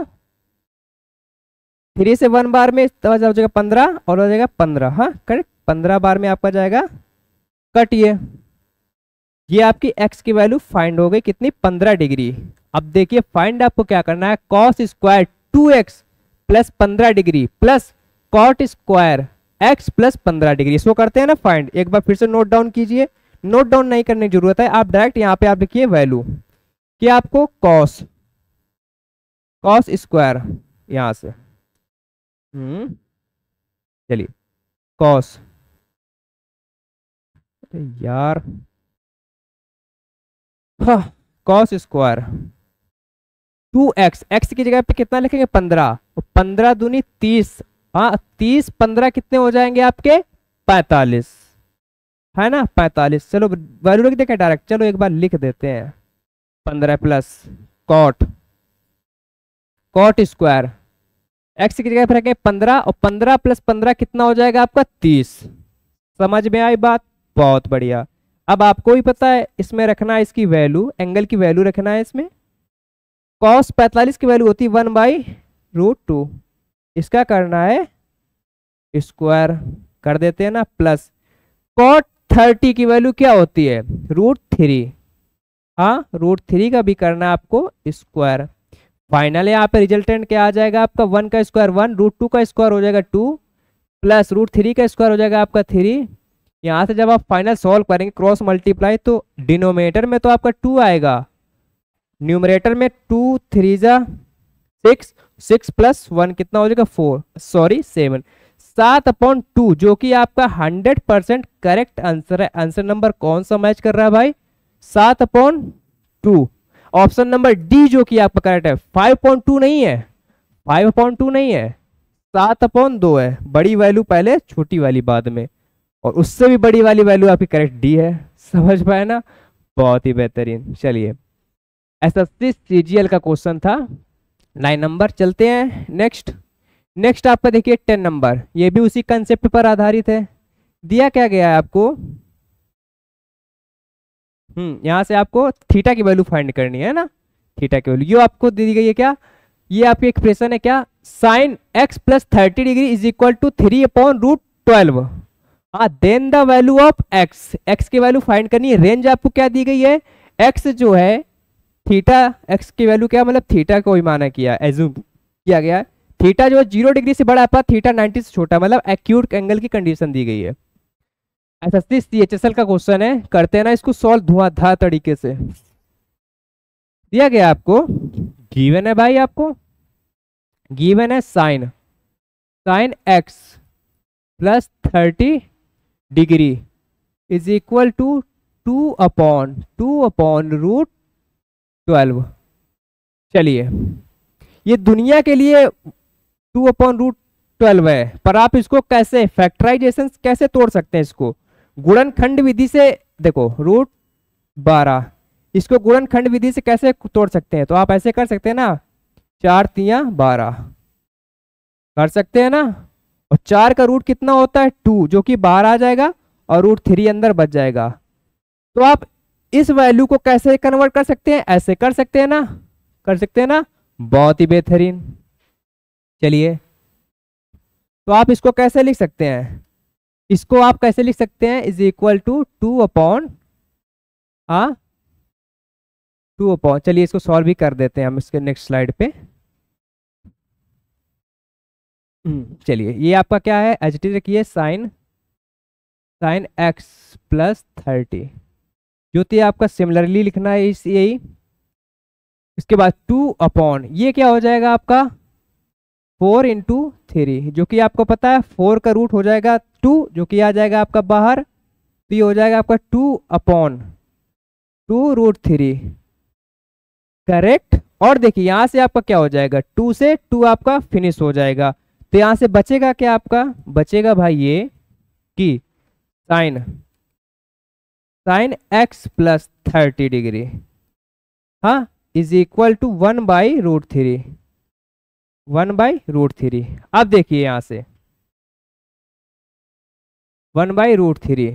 3 से 1 बार में तो हो जाएगा 15 और हो जाएगा 15, हाँ करेक्ट, 15 बार में आपका जाएगा कट। ये आपकी x की वैल्यू फाइंड हो गई कितनी, 15 डिग्री। अब देखिए फाइंड आपको क्या करना है, cos square 2x plus 15 degree plus cot square x plus 15 degree, इसको करते हैं ना फाइंड। एक बार फिर से नोट डाउन कीजिए, नोट डाउन नहीं करने की जरूरत है, आप डायरेक्ट यहाँ पे आप लिखिए वैल्यू कि आपको cos स्क्वायर यहां से, चलिए cos, यार हाँ cos स्क्वायर 2x, x की जगह पे कितना लिखेंगे 15, 15 दूनी 30, हाँ 30 15 कितने हो जाएंगे आपके 45, है ना 45। चलो वैल्यू लिख दें डायरेक्ट, चलो एक बार लिख देते हैं 15 प्लस cot स्क्वायर x की जगह पे रखें 15, और 15 प्लस 15 कितना हो जाएगा आपका 30। समझ में आई बात, बहुत बढ़िया। अब आपको ही पता है इसमें रखना है इसकी वैल्यू, एंगल की वैल्यू रखना है इसमें। cos 45 की वैल्यू होती है 1/√2, इसका करना है स्क्वायर कर देते हैं ना, प्लस cot 30 की वैल्यू क्या होती है √3, हाँ √3 का भी करना है आपको स्क्वायर। फाइनल यहाँ पे रिजल्टेंट क्या आ जाएगा आपका, 1 का स्क्वायर 1, √2 का स्क्वायर हो जाएगा 2, प्लस √3 का स्क्वायर हो जाएगा आपका 3। यहाँ से जब आप फाइनल सॉल्व करेंगे क्रॉस मल्टीप्लाई तो डिनोमिनेटर में तो आपका 2 आएगा, न्यूमरेटर में 2 3 जा 6, 6 प्लस 1 कितना हो जाएगा 4, सॉरी 7, 7/2 जो कि आपका 100% करेक्ट आंसर है। आंसर नंबर कौन सा मैच कर रहा है भाई, 7/2। ऑप्शन नंबर डी जो कि आपका करेक्ट है, 5/2 नहीं है, 5/2 नहीं है, 7/2 है। बड़ी वैल्यू पहले, छोटी वाली बाद में, और उससे भी बड़ी वाली वैल्यू आपकी करेक्ट डी है। समझ पाए ना, बहुत ही बेहतरीन। चलिए एसएससी सीजीएल का क्वेश्चन था 9 नंबर। चलते हैं नेक्स्ट आपका देखिए 10 नंबर, ये भी उसी कंसेप्ट पर आधारित है। दिया क्या गया है आपको, यहां से आपको थीटा की वैल्यू फाइंड करनी है ना, थीटा की वैल्यू ये आपको दी गई है क्या, ये आपकी एक्सप्रेशन है क्या, sine x plus 30 degree is equal to 3/√12। हाँ then the value of x की वैल्यू फाइंड करनी है। रेंज आपको क्या दी गई है, x जो है थीटा, x की वैल्यू क्या मतलब थीटा को ही माना किया, एज्यूम किया गया है। थीटा जो है 0 डिग्री से बड़ा है, थीटा 90 से छोटा, मतलब एक्यूट एंगल की कंडीशन दी गई है। एसएससी सीएचएसएल का क्वेश्चन है, करते हैं ना इसको सॉल्व धुआंधार तरीके से। दिया गया आपको, गिवन है भाई, आपको गिवन है sine x plus 30 degree is equal to 2/√12। चलिए ये दुनिया के लिए 2/√12 है, पर आप इसको कैसे फैक्टराइजेशन कैसे तोड़ सकते हैं, इसको गुणनखंड विधि से, देखो √12 इसको गुणनखंड विधि से कैसे तोड़ सकते हैं, तो आप ऐसे कर सकते हैं ना, 4 × 3 = 12 कर सकते हैं ना, और 4 का रूट कितना होता है 2, जो कि बाहर आ जाएगा और √3 अंदर बच जाएगा। तो आप इस वैल्यू को कैसे कन्वर्ट कर सकते हैं, ऐसे कर सकते हैं ना, कर सकते हैं ना, बहुत ही बेहतरीन। चलिए, तो आप इसको कैसे लिख सकते हैं, इसको आप कैसे लिख सकते हैं, is equal to 2 upon 2 upon, चलिए इसको सॉल्व भी कर देते हैं हम इसके नेक्स्ट स्लाइड पे। चलिए, ये आपका क्या है, एच टी रखिए, साइन x प्लस 30, जो तो आपका सिमिलरली लिखना है इस यही। इसके बाद 2 अपॉन, ये क्या हो जाएगा आपका 4 इंटू 3, जो कि आपको पता है 4 का रूट हो जाएगा 2, जो कि आ जाएगा आपका बाहर, तो ये हो जाएगा आपका 2 अपॉन 2√3, करेक्ट। और देखिए यहां से आपका क्या हो जाएगा, 2 से 2 आपका फिनिश हो जाएगा, तो यहां से बचेगा क्या, आपका बचेगा भाई ये कि साइन x प्लस 30 डिग्री, हाँ, इज इक्वल टू 1/√3, 1/√3। अब देखिए यहां से 1/√3,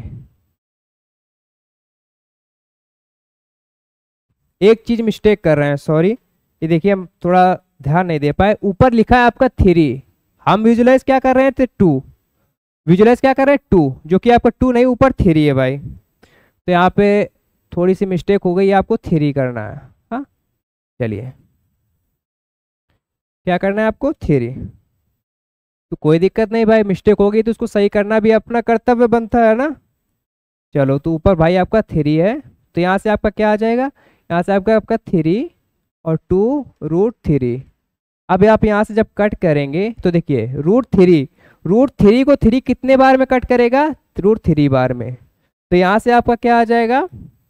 एक चीज मिस्टेक कर रहे हैं, सॉरी, ये देखिए हम थोड़ा ध्यान नहीं दे पाए, ऊपर लिखा है आपका 3, हम विजुलाइज क्या कर रहे थे 2, विजुलाइज क्या कर रहे हैं 2, जो कि आपका 2 नहीं ऊपर 3 है भाई, तो यहाँ पे थोड़ी सी मिस्टेक हो गई, आपको 3 करना है। हाँ, चलिए क्या करना है आपको 3, तो कोई दिक्कत नहीं भाई, मिस्टेक हो गई तो उसको सही करना भी अपना कर्तव्य बनता है ना। चलो, तो ऊपर भाई आपका 3 है, तो यहाँ से आपका क्या आ जाएगा, यहाँ से आपका आपका 3 और 2√3। अब आप यहाँ से जब कट करेंगे तो देखिए √3 को 3 कितने बार में कट करेगा, √3 बार में, तो यहाँ से आपका क्या आ जाएगा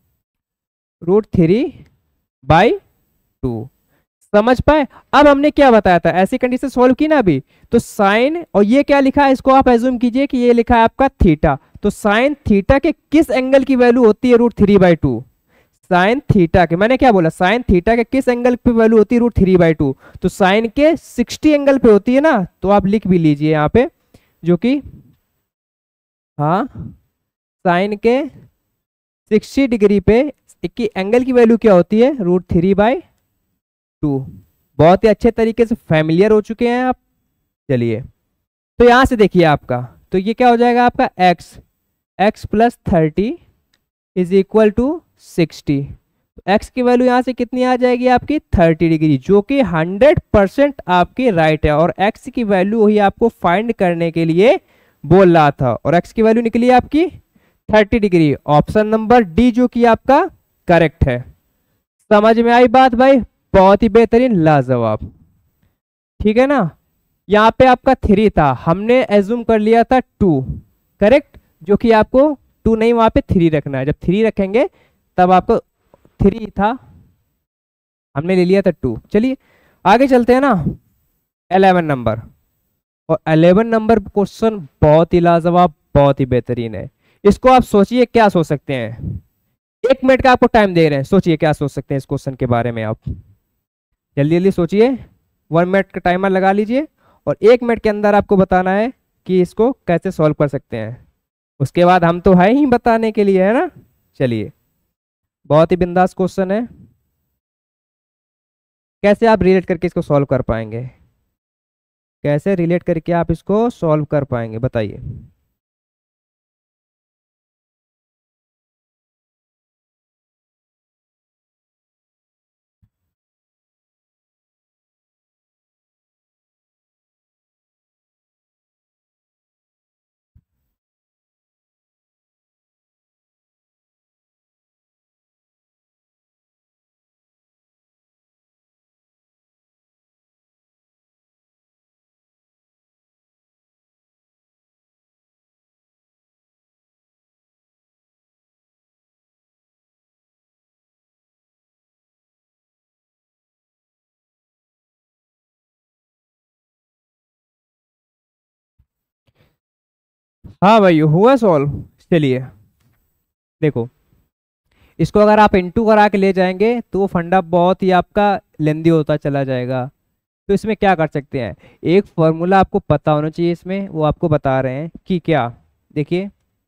√3/2। समझ पाए। अब हमने क्या बताया था, ऐसी कंडीशन सॉल्व की ना अभी, तो साइन, और ये क्या लिखा है, इसको आप एज्यूम कीजिए कि ये लिखा है आपका थीटा, तो साइन थीटा के किस एंगल की वैल्यू होती है √3/2, साइन थीटा के, मैंने क्या बोला, साइन थीटा के किस एंगल पे वैल्यू होती है √3/2, तो साइन के 60 एंगल पे होती है ना, तो आप लिख भी लीजिए यहाँ पे, जो कि हाँ, साइन के 60 डिग्री पे की एंगल की वैल्यू क्या होती है √3/2। बहुत ही अच्छे तरीके से फैमिलियर हो चुके हैं आप। चलिए, तो यहां से देखिए आपका, तो ये क्या हो जाएगा आपका x plus 30 is equal to 60, x की वैल्यू यहां से कितनी आ जाएगी आपकी 30 डिग्री, जो कि 100% आपकी राइट है, और x की वैल्यू ही आपको फाइंड करने के लिए बोल रहा था, और x की वैल्यू निकली आपकी 30 डिग्री, ऑप्शन नंबर डी जो कि आपका करेक्ट है। समझ में आई बात भाई, बहुत ही बेहतरीन, लाजवाब, ठीक है ना। यहाँ पे आपका 3 था, हमने एज्यूम कर लिया था 2, करेक्ट, जो कि आपको 2 नहीं, वहां पे 3 रखना है, जब 3 रखेंगे तब आपको 3 था, हमने ले लिया था 2। चलिए आगे चलते हैं ना, 11 नंबर, और 11 नंबर क्वेश्चन बहुत ही लाजवाब, बहुत ही बेहतरीन है। इसको आप सोचिए क्या सोच सकते हैं, 1 मिनट का आपको टाइम दे रहे हैं, सोचिए क्या सोच सकते हैं इस क्वेश्चन के बारे में, आप जल्दी जल्दी सोचिए, 1 मिनट का टाइमर लगा लीजिए, और 1 मिनट के अंदर आपको बताना है कि इसको कैसे सॉल्व कर सकते हैं, उसके बाद हम तो है ही बताने के लिए, है ना। चलिए, बहुत ही बिंदास क्वेश्चन है, कैसे आप रिलेट करके इसको सॉल्व कर पाएंगे, कैसे रिलेट करके आप इसको सॉल्व कर पाएंगे, बताइए। हाँ भाई, हुआ सॉल्व। चलिए देखो, इसको अगर आप इंटू करा के ले जाएंगे तो वो फंडा बहुत ही आपका लेंदी होता चला जाएगा, तो इसमें क्या कर सकते हैं, एक फॉर्मूला आपको पता होना चाहिए इसमें, वो आपको बता रहे हैं कि क्या, देखिए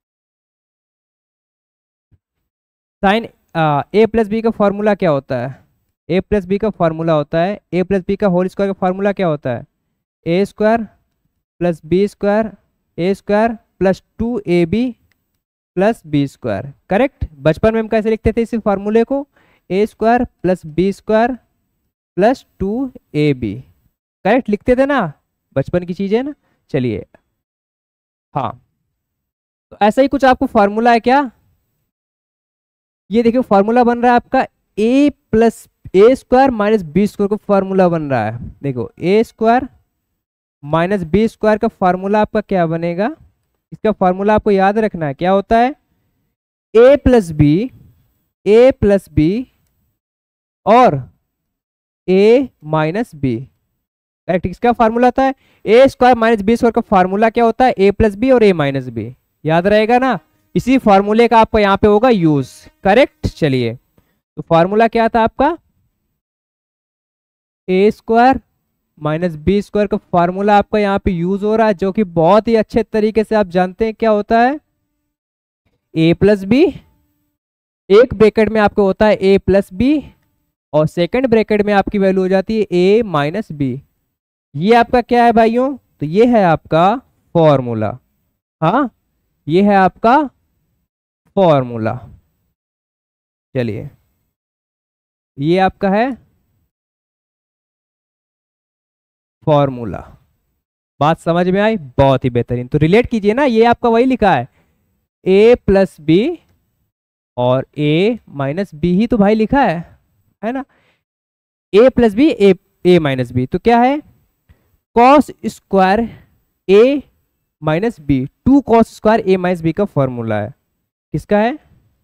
साइन ए प्लस बी का फॉर्मूला क्या होता है, ए प्लस बी का फॉर्मूला होता है, ए प्लस बी का होल स्क्वायर का फॉर्मूला क्या होता है, A square plus B square, A square plus 2ab plus B square. Correct, बचपन में हम कैसे लिखते थे इसी फॉर्मूले को, A square plus B square plus 2ab। Correct लिखते थे ना, बचपन की चीज है ना। चलिए हाँ, तो ऐसा ही कुछ आपको फॉर्मूला है क्या, ये देखिए फॉर्मूला बन रहा है आपका A plus A square minus B square का फॉर्मूला बन रहा है। देखो A square minus B square का फॉर्मूला आपका क्या बनेगा, इसका फॉर्मूला आपको याद रखना है, क्या होता है, ए प्लस बी और ए माइनस बी। करेक्ट, इसका फॉर्मूला होता है A square minus B square का फॉर्मूला क्या होता है, ए प्लस बी और ए माइनस बी। याद रहेगा ना, इसी फॉर्मूले का आपको यहाँ पे होगा यूज। करेक्ट, चलिए तो फॉर्मूला क्या था आपका, A square minus B square का फॉर्मूला आपका यहाँ पे यूज हो रहा है, जो कि बहुत ही अच्छे तरीके से आप जानते हैं क्या होता है, ए प्लस बी, एक ब्रैकेट में आपको होता है ए प्लस बी और सेकंड ब्रैकेट में आपकी वैल्यू हो जाती है ए माइनस बी। ये आपका क्या है भाइयों, तो ये है आपका फॉर्मूला। हाँ, ये है आपका फॉर्मूला। चलिए ये आपका है फॉर्मूला। बात समझ में आई, बहुत ही बेहतरीन। तो रिलेट कीजिए ना, ये आपका वही लिखा है ए प्लस बी और ए माइनस बी ही तो भाई लिखा है ना, A plus B A minus B, तो क्या है cos square A minus B, 2 cos square A minus B का फॉर्मूला है। किसका है,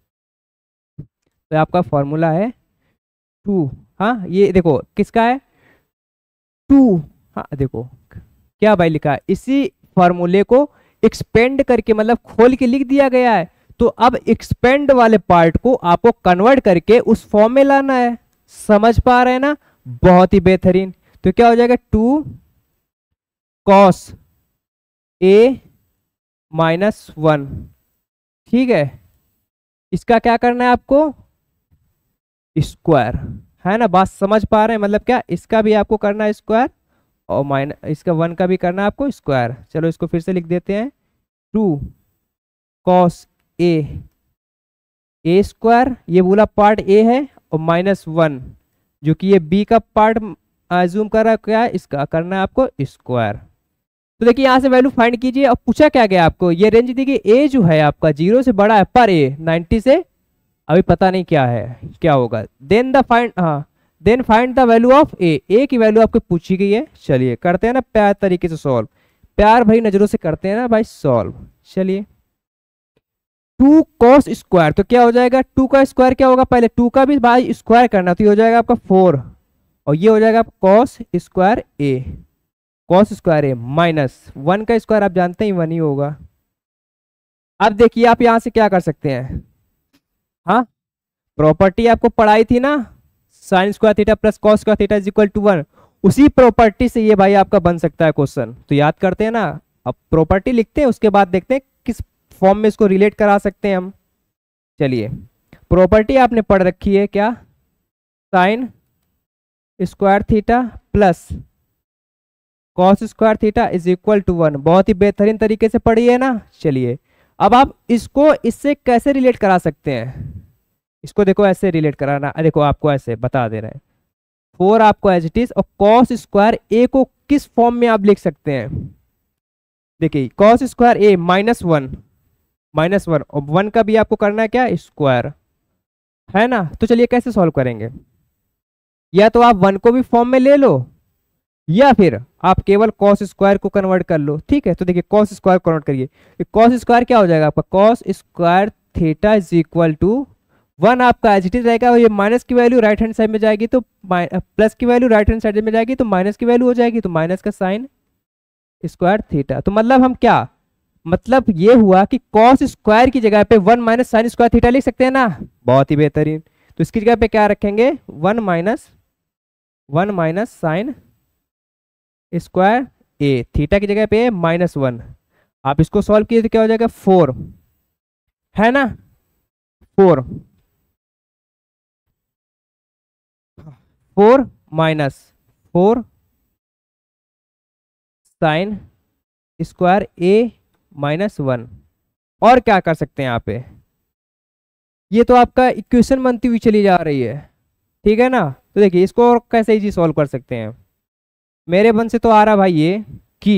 तो आपका फॉर्मूला है 2। हाँ ये देखो किसका है 2। हाँ देखो क्या भाई लिखा है, इसी फॉर्मूले को एक्सपेंड करके मतलब खोल के लिख दिया गया है। तो अब एक्सपेंड वाले पार्ट को आपको कन्वर्ट करके उस फॉर्म में लाना है। समझ पा रहे हैं ना, बहुत ही बेहतरीन। तो क्या हो जाएगा 2 कॉस ए माइनस 1। ठीक है, इसका क्या करना है आपको, स्क्वायर, है ना। बात समझ पा रहे हैं, मतलब क्या, इसका भी आपको करना है स्क्वायर और माइनस इसका 1 का भी करना है आपको स्क्वायर। चलो इसको फिर से लिख देते हैं 2 कॉस ए स्क्वायर, ये बोला पार्ट ए है, और माइनस 1 जो कि ये बी का पार्ट अज्यूम कर रहा है, क्या है इसका करना है आपको स्क्वायर। तो देखिए यहाँ से वैल्यू फाइंड कीजिए। अब पूछा क्या गया आपको, ये रेंज देखिए ए जो है आपका 0 से बड़ा है, पर ए 90 से अभी पता नहीं क्या है, क्या होगा। Then find the value of A की वैल्यू आपको पूछी गई है। चलिए करते हैं ना प्यार तरीके से सॉल्व, प्यार भरी नजरों से करते हैं ना भाई सॉल्व। चलिए 2 कॉस स्क्वायर, तो क्या हो जाएगा 2 का स्क्वायर क्या होगा, पहले 2 का भी भाई स्क्वायर करना, तो ये हो जाएगा आपका 4 और ये हो जाएगा cos square A, cos square A minus 1 का स्क्वायर आप जानते हैं 1 ही होगा। अब देखिए आप यहां से क्या कर सकते हैं, हाँ प्रॉपर्टी आपको पढ़ाई थी ना, sine square theta plus cos square theta is equal to 1, उसी प्रॉपर्टी से ये भाई आपका बन सकता है क्वेश्चन। तो याद करते हैं ना, अब प्रॉपर्टी लिखते हैं, उसके बाद देखते हैं किस फॉर्म में इसको रिलेट करा सकते हैं हम। चलिए प्रॉपर्टी आपने पढ़ रखी है क्या, sine square theta plus cos square theta is equal to 1, बहुत ही बेहतरीन तरीके से पढ़ी है ना। चलिए अब आप इसको इससे कैसे रिलेट करा सकते हैं, इसको देखो ऐसे रिलेट कराना, देखो आपको ऐसे बता दे रहे हैं 4 आपको एज इट इज, और कॉस स्क्वायर ए को किस फॉर्म में आप लिख सकते हैं, देखिए कॉस स्क्वायर ए माइनस 1 और 1 का भी आपको करना है क्या स्क्वायर, है ना। तो चलिए कैसे सॉल्व करेंगे, या तो आप 1 को भी फॉर्म में ले लो या फिर आप केवल कॉस स्क्वायर को कन्वर्ट कर लो। ठीक है, तो देखिए कॉस स्क्वायर कन्वर्ट करिए, कॉस स्क्वायर क्या हो जाएगा आपका, cos square theta is equal to 1 आपका एज इट इज रहेगा, और ये माइनस की वैल्यू राइट हैंड साइड में जाएगी तो प्लस की वैल्यू राइट हैंड साइड में जाएगी तो माइनस की वैल्यू हो जाएगी, तो माइनस का साइन स्क्वायर थीटा। तो मतलब हम क्या, मतलब ये हुआ कि कॉस स्क्वायर की जगह पे 1 माइनस साइन स्क्वायर थीटा लिख सकते हैं ना, बहुत ही बेहतरीन। तो इसकी जगह पे क्या रखेंगे 1 minus sine square A, theta की जगह पे -1। आप इसको सॉल्व किए तो क्या हो जाएगा 4, है ना 4, 4 -4 साइन स्क्वायर ए -1। और क्या कर सकते हैं यहाँ पे, ये तो आपका इक्वेशन बनती हुई चली जा रही है, ठीक है ना। तो देखिए इसको और कैसे इजी सॉल्व कर सकते हैं। मेरे मन से तो आ रहा भाई ये कि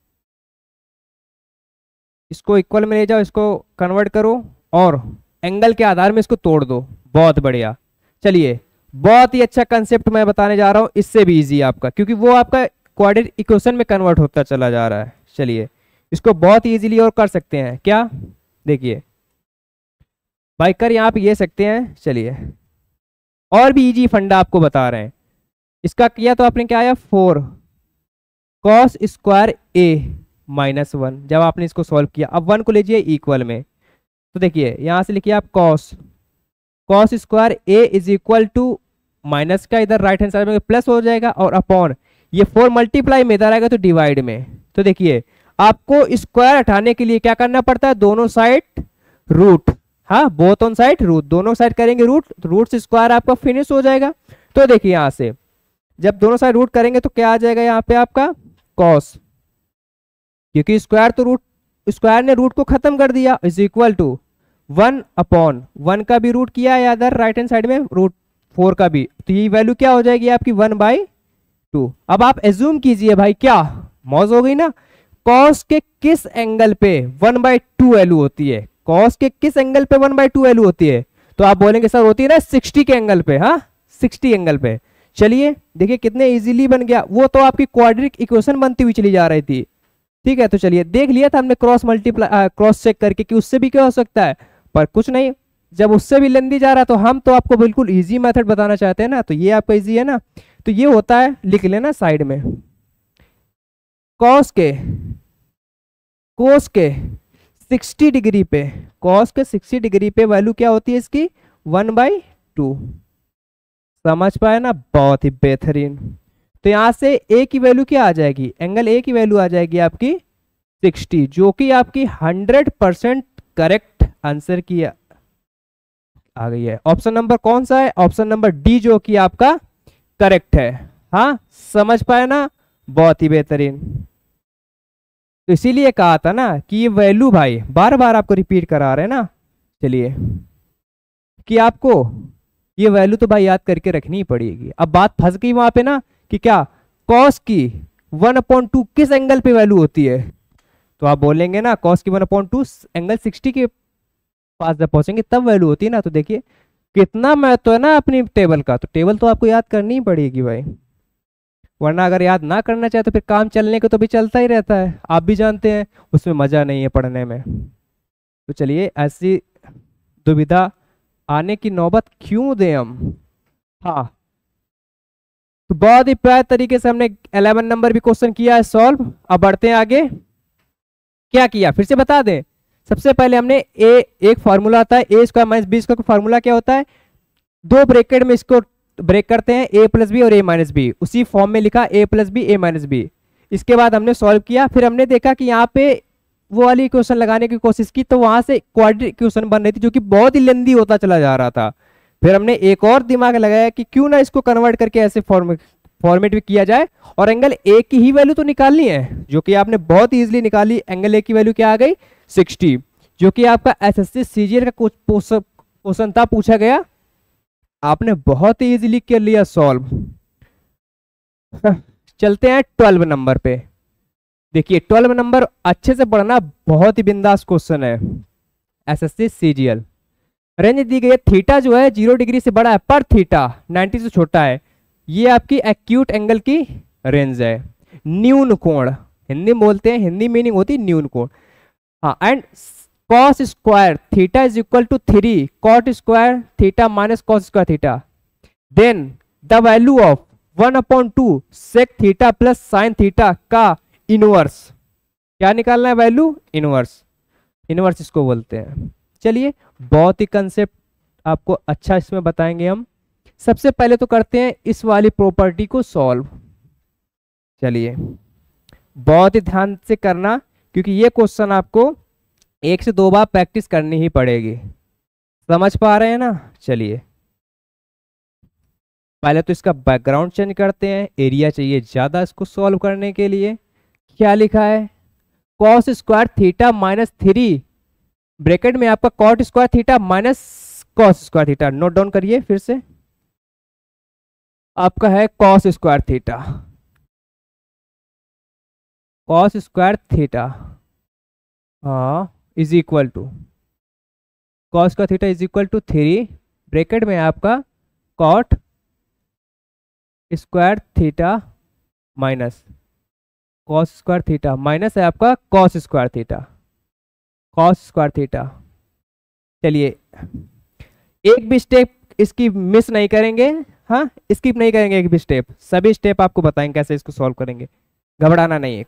इसको इक्वल में ले जाओ, इसको कन्वर्ट करो और एंगल के आधार में इसको तोड़ दो। बहुत बढ़िया। चलिए बहुत ही अच्छा कंसेप्ट मैं बताने जा रहा हूँ, इससे भी इजी आपका, क्योंकि वो आपका क्वाड्रेटिक इक्वेशन में कन्वर्ट होता चला जा रहा है। चलिए इसको बहुत ही इजीली और कर सकते हैं। क्या, देखिए भाई कर यहाँ पे ये सकते हैं। चलिए और भी इजी फंडा आपको बता रहे हैं। इसका किया तो आपने क्या आया 4 कॉस स्क्वायर ए -1। जब आपने इसको सॉल्व किया, अब 1 को लीजिए इक्वल में, तो देखिए यहां से लिखिए आप cos square A is equal to minus का इधर राइट हैंड साइड में प्लस हो जाएगा, और अपॉन ये 4 मल्टीप्लाई में इधर आएगा तो डिवाइड में। तो देखिए आपको स्क्वायर हटाने के लिए क्या करना पड़ता है, दोनों साइड रूट, हाँ बोथ ऑन साइड रूट, दोनों साइड करेंगे रूट, रूट से स्क्वायर आपका फिनिश हो जाएगा। तो देखिए यहां से जब दोनों साइड रूट करेंगे तो क्या आ जाएगा यहाँ पे आपका कॉस, क्योंकि स्क्वायर तो रूट, स्क्वायर ने रूट को खत्म कर दिया, इज इक्वल टू 1/1 का भी रूट किया है इधर राइट हैंड साइड में, रूट 4 का भी, तो ये वैल्यू क्या हो जाएगी आपकी 1/2। अब आप एज्यूम कीजिए भाई, क्या मौज हो गई ना, कॉस के किस एंगल पे 1/2 वैल्यू होती है, कॉस के किस एंगल पे 1/2 वैल्यू होती है, तो आप बोलेंगे सर होती है ना 60 के एंगल पे, हाँ 60 एंगल पे। चलिए देखिए कितने इजीली बन गया, वो तो आपकी क्वाड्रेटिक इक्वेशन बनती हुई चली जा रही थी, ठीक है। तो चलिए देख लिया था हमने क्रॉस मल्टीप्लाई क्रॉस चेक करके कि उससे भी क्या हो सकता है, पर कुछ नहीं, जब उससे भी लेंदी जा रहा तो हम तो आपको बिल्कुल इजी मेथड बताना चाहते हैं ना, तो ये आपका इजी है ना। तो ये होता है, लिख लेना साइड में, कॉस के 60 डिग्री पे, कॉस के 60 डिग्री पे वैल्यू क्या होती है इसकी 1/2। समझ पाए ना, बहुत ही बेहतरीन। तो यहां से ए की वैल्यू क्या आ जाएगी, एंगल ए की वैल्यू आ जाएगी आपकी 60, जो कि आपकी 100% करेक्ट आंसर की आ गई है। ऑप्शन नंबर कौन सा है, ऑप्शन नंबर डी, जो कि आपका करेक्ट है। हाँ समझ पाए ना, बहुत ही बेहतरीन। तो इसीलिए कहा था ना कि ये वैल्यू भाई बार बार आपको रिपीट करा रहे हैं ना, चलिए कि आपको ये वैल्यू तो भाई याद करके रखनी ही पड़ेगी। अब बात फंस गई वहां पे ना कि क्या कॉस की 1/2 किस एंगल पे वैल्यू होती है, तो आप बोलेंगे ना कॉस की 1/2 एंगल 60 के पास जब पहुंचेंगे तब वैल्यू होती है ना। तो देखिए कितना महत्व है ना अपनी टेबल का, तो टेबल तो आपको याद करनी ही पड़ेगी भाई, वरना अगर याद ना करना चाहे तो फिर काम चलने को तो भी चलता ही रहता है, आप भी जानते हैं उसमें मजा नहीं है पढ़ने में। तो चलिए ऐसी दुविधा आने की नौबत क्यों दें हम। हाँ तो बहुत ही प्यार तरीके से हमने 11 नंबर भी क्वेश्चन किया है सॉल्व। अब बढ़ते हैं आगे, क्या किया फिर से बता दें। सबसे पहले हमने एक फार्मूला आता है A square minus B square का फार्मूला क्या होता है, दो ब्रैकेट में इसको ब्रेक करते हैं ए प्लस बी और ए माइनस बी, उसी फॉर्म में लिखा A plus B A minus B. इसके बाद हमने सॉल्व किया, फिर हमने देखा कि यहाँ पे वो वाली इक्वेशन लगाने की कोशिश की तो वहां से क्वाड्रेटिक इक्वेशन बन रही थी जो कि बहुत ही लेंदी होता चला जा रहा था। फिर हमने एक और दिमाग लगाया कि क्यों ना इसको कन्वर्ट करके ऐसे फॉर्मेट भी किया जाए, और एंगल ए की ही वैल्यू तो निकालनी है, जो कि आपने बहुत इजीली निकाली। एंगल ए की वैल्यू क्या आ गई 60, जो कि आपका एसएससी सीजीएल का कुछ क्वेश्चन था, पूछा गया, आपने बहुत ही इजीली कर लिया सॉल्व। चलते हैं 12 नंबर पे। देखिए 12 नंबर अच्छे से पढ़ना, बहुत ही बिंदास क्वेश्चन है, एसएससी सीजीएल। रेंज दी गई है, थीटा जो है 0 डिग्री से बड़ा है पर थीटा 90 से छोटा है, ये आपकी एक्यूट एंगल की रेंज है। न्यून कोण हिंदी में बोलते हैं, हिंदी मीनिंग होती है न्यून कोण। हाँ and cos square theta is equal to 3 cot square theta minus cos square theta, then the value of 1/2 sec theta plus sine theta का इनवर्स, क्या निकालना है वैल्यू, इनवर्स, इनवर्स इसको बोलते हैं। चलिए बहुत ही कंसेप्ट आपको अच्छा इसमें बताएंगे हम। सबसे पहले तो करते हैं इस वाली प्रॉपर्टी को सॉल्व। चलिए बहुत ही ध्यान से करना, क्योंकि ये क्वेश्चन आपको 1 से 2 बार प्रैक्टिस करनी ही पड़ेगी। समझ पा रहे हैं ना? चलिए पहले तो इसका बैकग्राउंड चेंज करते हैं, एरिया चाहिए ज़्यादा इसको सॉल्व करने के लिए। क्या लिखा है? Cos square theta minus 3, bracket में आपका cot square theta minus cos square theta. Note down करिए फिर से, आपका है cos square theta, cos square theta हाँ इज इक्वल टू कॉस का theta is equal to 3, bracket में आपका cot square theta minus cos square theta minus है आपका cos square theta, cos square theta. चलिए एक भी स्टेप इसकी मिस नहीं करेंगे, हाँ स्किप नहीं करेंगे एक भी स्टेप, सभी स्टेप आपको बताएंगे कैसे इसको सॉल्व करेंगे, घबराना नहीं है।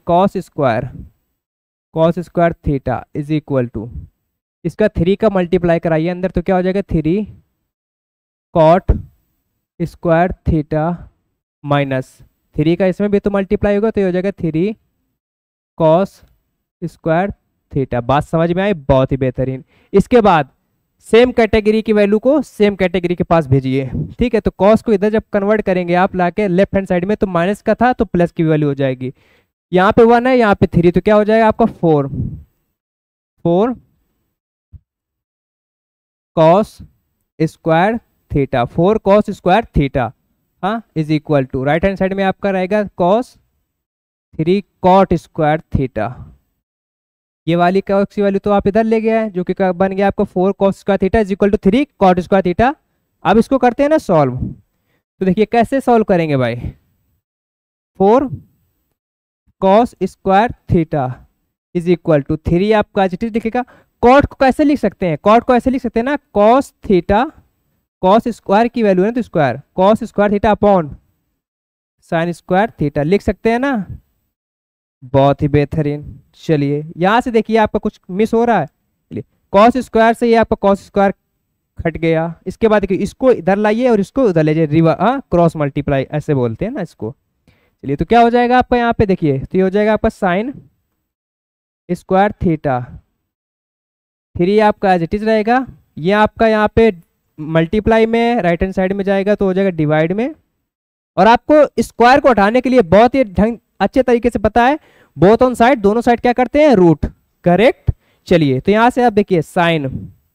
Cos square theta is equal to, इसका 3 का मल्टीप्लाई कराइए अंदर तो क्या हो जाएगा 3 कॉट स्क्वायर थीटा माइनस 3 का इसमें भी तो मल्टीप्लाई होगा तो ये हो जाएगा 3 कॉस स्क्वायर थीटा। बात समझ में आई? बहुत ही बेहतरीन। इसके बाद सेम कैटेगरी की वैल्यू को सेम कैटेगरी के पास भेजिए, ठीक है? तो कॉस को इधर जब कन्वर्ट करेंगे आप लाके लेफ्ट हैंड साइड में, तो माइनस का था तो प्लस की वैल्यू हो जाएगी। यहाँ पे 1 है, यहाँ पे 3, तो क्या हो जाएगा आपका 4 cos square theta, 4 cos square theta हाँ is equal to right hand side में आपका रहेगा कॉस 3 कॉट स्क्वायर थीटा। ये वाली कॉस की वैल्यू तो आप इधर ले गया है, जो कि बन गया आपको 4 cos square theta is equal to 3 cot square theta. अब इसको करते हैं ना सॉल्व, तो देखिए कैसे सॉल्व करेंगे भाई। 4 cos square theta is equal to 3 आपका दिखेगा। कॉट को कैसे लिख सकते हैं? कॉट को ऐसे लिख सकते हैं ना, कॉस थीटा, कॉस स्क्वायर की वैल्यू है तो square, cos square theta upon sine square theta लिख सकते हैं ना। बहुत ही बेहतरीन। चलिए यहां से देखिए आपका कुछ मिस हो रहा है, चलिए कॉस स्क्वायर से ये आपका कॉस स्क्वायर हट गया। इसके बाद देखिए इसको इधर लाइए और इसको उधर ले जाइए, रिवर क्रॉस मल्टीप्लाई ऐसे बोलते हैं ना इसको। चलिए तो क्या हो जाएगा आपका यहाँ पे देखिए, तो ये हो जाएगा आपका साइन स्क्वायर थीटा, 3 आपका एज इट इज रहेगा, ये आपका यहाँ पे मल्टीप्लाई में राइट हैंड साइड में जाएगा तो हो जाएगा डिवाइड में। और आपको स्क्वायर को हटाने के लिए बहुत ही ढंग अच्छे तरीके से पता है, बोथ ऑन साइड, दोनों साइड क्या करते हैं रूट, करेक्ट। चलिए तो यहां से आप देखिए sine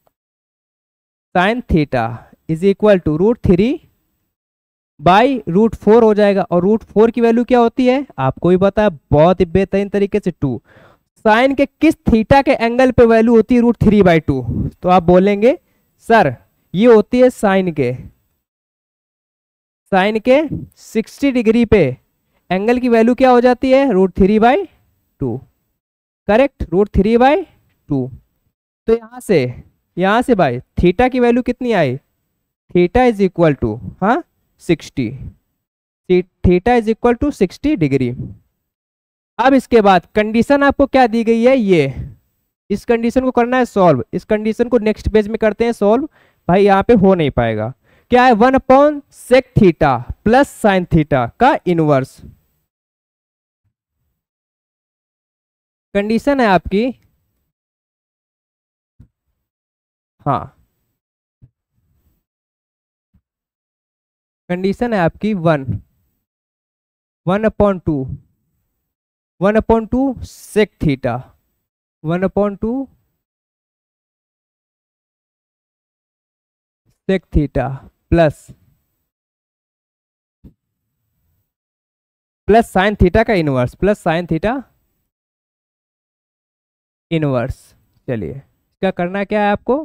theta is equal to √3 by √4 हो जाएगा। और √4 की वैल्यू क्या होती है आपको भी पता है बहुत ही बेहतरीन तरीके से 2। साइन के किस थीटा के एंगल पे वैल्यू होती है √3/2? तो आप बोलेंगे सर ये होती है साइन के 60 डिग्री पे एंगल की वैल्यू क्या हो जाती है √3/2, करेक्ट, √3/2। तो यहां से भाई थीटा की वैल्यू कितनी आई, theta is equal to 60, theta is equal to 60 degree. अब इसके बाद कंडीशन आपको क्या दी गई है, ये इस कंडीशन को करना है सॉल्व। इस कंडीशन को नेक्स्ट पेज में करते हैं सॉल्व, भाई यहाँ पे हो नहीं पाएगा। क्या है 1/sec theta plus sine theta का इनवर्स। कंडीशन है आपकी, हाँ कंडीशन है आपकी 1/2 sec theta, 1/2 sec theta plus sine theta का inverse, plus sine theta inverse. चलिए इसका करना क्या है आपको,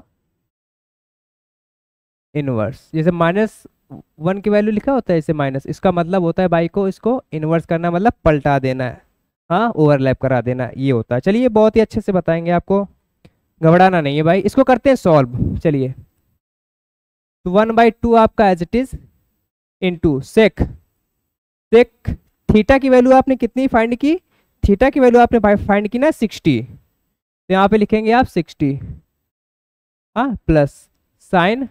इनवर्स, जैसे -1 की वैल्यू लिखा होता है इसे माइनस, इसका मतलब होता है भाई को इसको इनवर्स करना मतलब पलटा देना है, हाँ ओवरलैप करा देना ये होता है। चलिए बहुत ही अच्छे से बताएंगे आपको, घबराना नहीं है भाई। इसको करते हैं सॉल्व। चलिए तो 1/2 आपका as it is into sec theta की वैल्यू आपने कितनी फाइंड की, थीटा की वैल्यू आपने फाइंड की ना 60, तो यहाँ पे लिखेंगे आप 60 प्लस साइन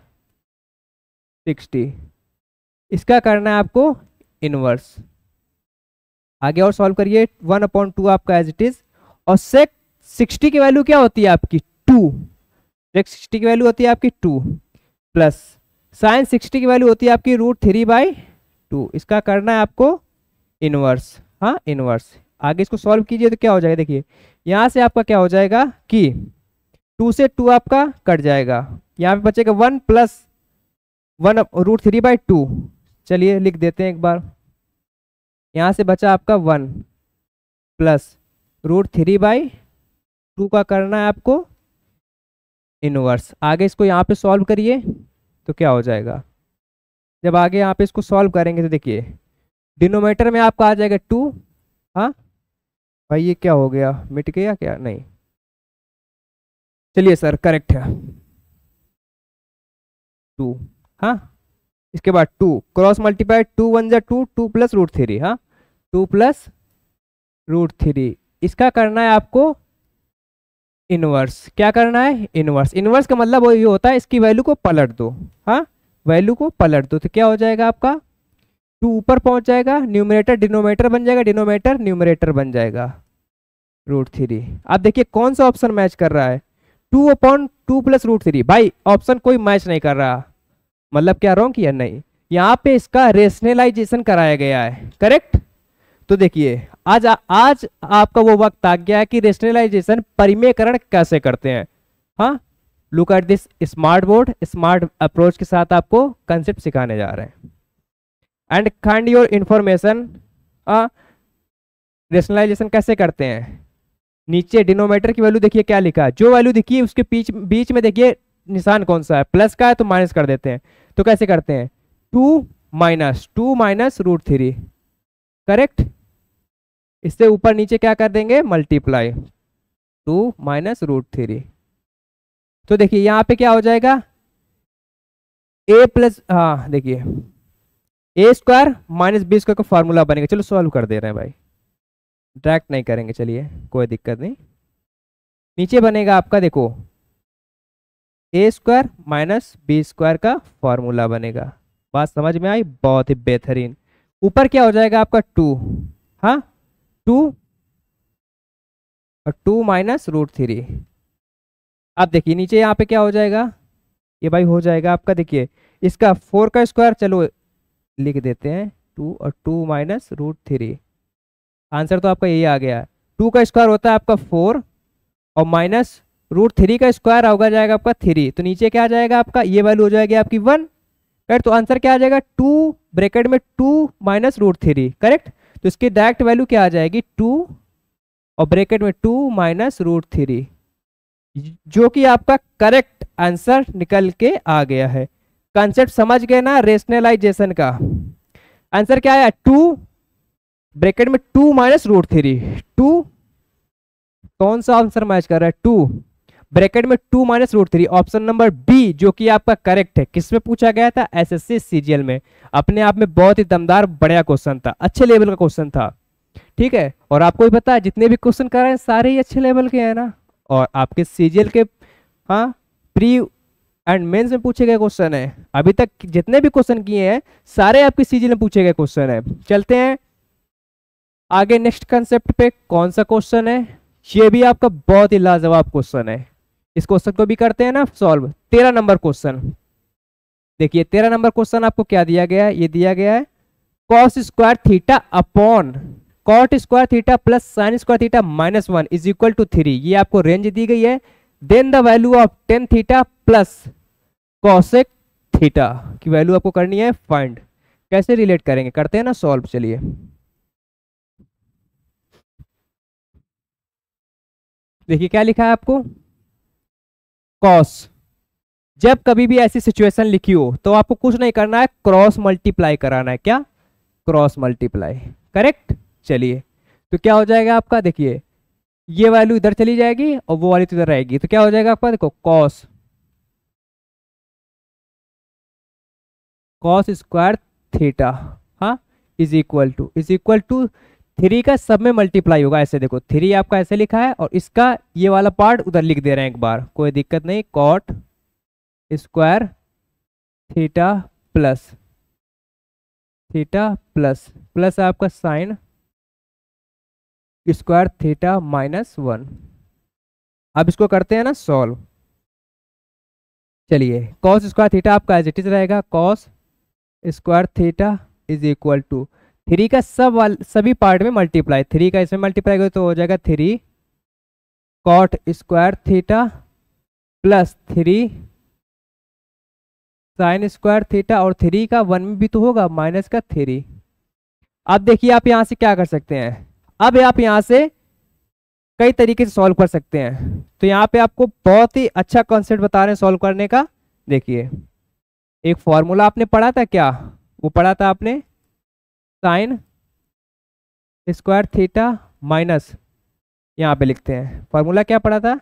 60, इसका करना है आपको इनवर्स। आगे और सॉल्व करिए, 1/2 आपका एज इट इज। और सेक 60 की वैल्यू क्या होती है आपकी 2, सेक 60 की वैल्यू होती है आपकी 2 प्लस साइन 60 की वैल्यू होती है आपकी √3/2। इसका करना है आपको इनवर्स, हाँ इनवर्स। आगे इसको सॉल्व कीजिए तो क्या हो जाएगा, देखिए यहाँ से आपका क्या हो जाएगा कि 2 से 2 आपका कट जाएगा, यहाँ पे बचेगा 1 प्लस 1 √3/2। चलिए लिख देते हैं एक बार, यहाँ से बचा आपका 1 प्लस √3/2 का करना है आपको इनवर्स। आगे इसको यहाँ पे सॉल्व करिए तो क्या हो जाएगा, जब आगे यहाँ पे इसको सॉल्व करेंगे तो देखिए डिनोमिनेटर में आपका आ जाएगा 2। हाँ भाई ये क्या हो गया, मिट गया क्या, नहीं चलिए सर करेक्ट है 2। हाँ इसके बाद 2 क्रॉस मल्टीप्लाई 2 1 जा 2, 2 प्लस √3, हाँ 2 प्लस √3। इसका करना है आपको इनवर्स। क्या करना है इनवर्स, इनवर्स का मतलब वो ये होता है इसकी वैल्यू को पलट दो, हाँ वैल्यू को पलट दो तो क्या हो जाएगा आपका 2 ऊपर पहुंच जाएगा, न्यूमरेटर डिनोमिनेटर बन जाएगा, डिनोमिनेटर न्यूमरेटर बन जाएगा √3। आप देखिए कौन सा ऑप्शन मैच कर रहा है, 2/2 प्लस √3। भाई ऑप्शन कोई मैच नहीं कर रहा, मतलब क्या रॉन्ग किया, नहीं यहाँ पे इसका रेशनलाइजेशन कराया गया है, करेक्ट। तो देखिए आज आपका वो वक्त आ गया है कि रेशनलाइजेशन परिमेयकरण कैसे करते हैं। हाँ look at this smart board, smart approach के साथ आपको कंसेप्ट सिखाने जा रहे हैं। And find your information, rationalisation कैसे करते हैं। नीचे डिनोमिनेटर की वैल्यू देखिए क्या लिखा है, जो वैल्यू दिखी उसके बीच में देखिए निशान कौन सा है, प्लस का है तो माइनस कर देते हैं। तो कैसे करते हैं 2 माइनस √3, करेक्ट। इससे ऊपर नीचे क्या कर देंगे मल्टीप्लाई 2 माइनस √3। तो देखिए यहाँ पे क्या हो जाएगा a प्लस, हाँ देखिए a² माइनस b² का फॉर्मूला बनेगा। चलो सॉल्व कर दे रहे हैं भाई, डायरेक्ट नहीं करेंगे, चलिए कोई दिक्कत नहीं। नीचे बनेगा आपका देखो a² माइनस b² का फॉर्मूला बनेगा। बात समझ में आई, बहुत ही बेहतरीन। ऊपर क्या हो जाएगा आपका 2, हाँ 2 और 2 माइनस √3। अब देखिए नीचे यहाँ पे क्या हो जाएगा, ये भाई हो जाएगा आपका, देखिए इसका 4 का स्क्वायर, चलो लिख देते हैं 2 और 2 माइनस √3। आंसर तो आपका यही आ गया। 2 का स्क्वायर होता है आपका 4 और माइनस √3 का स्क्वायर होगा जाएगा आपका 3। तो नीचे क्या आ जाएगा आपका, ये वैल्यू हो जाएगी आपकी 1, करेक्ट। तो आंसर क्या आ जाएगा 2 ब्रैकेट में 2 माइनस √3, करेक्ट। तो इसकी डायरेक्ट वैल्यू क्या आ जाएगी 2 और ब्रैकेट में 2 माइनस √3, जो कि आपका करेक्ट आंसर निकल के आ गया है। कंसेप्ट समझ गए ना रेशनलाइजेशन का। आंसर क्या आया 2 ब्रैकेट में 2 माइनस √3, 2 कौन सा आंसर मैच कर रहा है 2 ब्रैकेट में 2 माइनस √3, ऑप्शन नंबर बी जो कि आपका करेक्ट है। किसमें पूछा गया था, एसएससी सीजीएल में। अपने आप में बहुत ही दमदार बढ़िया क्वेश्चन था, अच्छे लेवल का क्वेश्चन था, ठीक है। और आपको भी पता है जितने भी क्वेश्चन कर रहे हैं सारे ही अच्छे लेवल के हैं ना। और आपके सीजीएल के, हाँ प्री एंड मेंस में पूछे गए क्वेश्चन है। अभी तक जितने भी क्वेश्चन किए हैं सारे आपके सीजीएल में पूछे गए क्वेश्चन है। चलते हैं आगे नेक्स्ट कंसेप्ट पे। कौन सा क्वेश्चन है, ये भी आपका बहुत ही लाजवाब क्वेश्चन है। इस क्वेश्चन को भी करते हैं ना सॉल्व। 13 नंबर क्वेश्चन देखिए, 13 नंबर क्वेश्चन आपको क्या दिया गया है, ये दिया गया है cos square theta upon cot square theta plus sine square theta minus 1 is equal to 3। ये आपको रेंज दी गई है। Then the value of tan theta plus cosec theta की वैल्यू आपको करनी है फाइंड। कैसे रिलेट करेंगे, करते हैं ना सॉल्व। चलिए देखिए क्या लिखा है आपको, कॉस। जब कभी भी ऐसी सिचुएशन लिखी हो तो आपको कुछ नहीं करना है, क्रॉस मल्टीप्लाई कराना है। क्या, क्रॉस मल्टीप्लाई, करेक्ट। चलिए तो क्या हो जाएगा आपका, देखिए ये वैल्यू इधर चली जाएगी और वो वाली तो इधर रहेगी। तो क्या हो जाएगा आपका, देखो कॉस स्क्वायर थीटा, हाँ इज इक्वल टू 3 का सब में मल्टीप्लाई होगा। ऐसे देखो 3 आपका ऐसे लिखा है और इसका ये वाला पार्ट उधर लिख दे रहे हैं एक बार, कोई दिक्कत नहीं। Cot square theta plus plus आपका साइन स्क्वायर थीटा माइनस 1। अब इसको करते हैं ना सॉल्व। चलिए कॉस स्क्वायर थीटा आपका एज इट इज रहेगा, cos square theta is equal to three का सभी पार्ट में मल्टीप्लाई, थ्री का इसमें मल्टीप्लाई करो तो हो जाएगा three cot square theta plus three sine square theta, और थ्री का वन में भी तो होगा माइनस का थ्री। अब देखिए आप यहां से क्या कर सकते हैं, अब आप यहां से कई तरीके से सॉल्व कर सकते हैं। तो यहाँ पे आपको बहुत ही अच्छा कॉन्सेप्ट बता रहे हैं सॉल्व करने का। देखिए एक फॉर्मूला आपने पढ़ा था, क्या वो पढ़ा था आपने, साइन स्क्वायर थीटा माइनस, यहाँ पे लिखते हैं फॉर्मूला क्या पढ़ा था,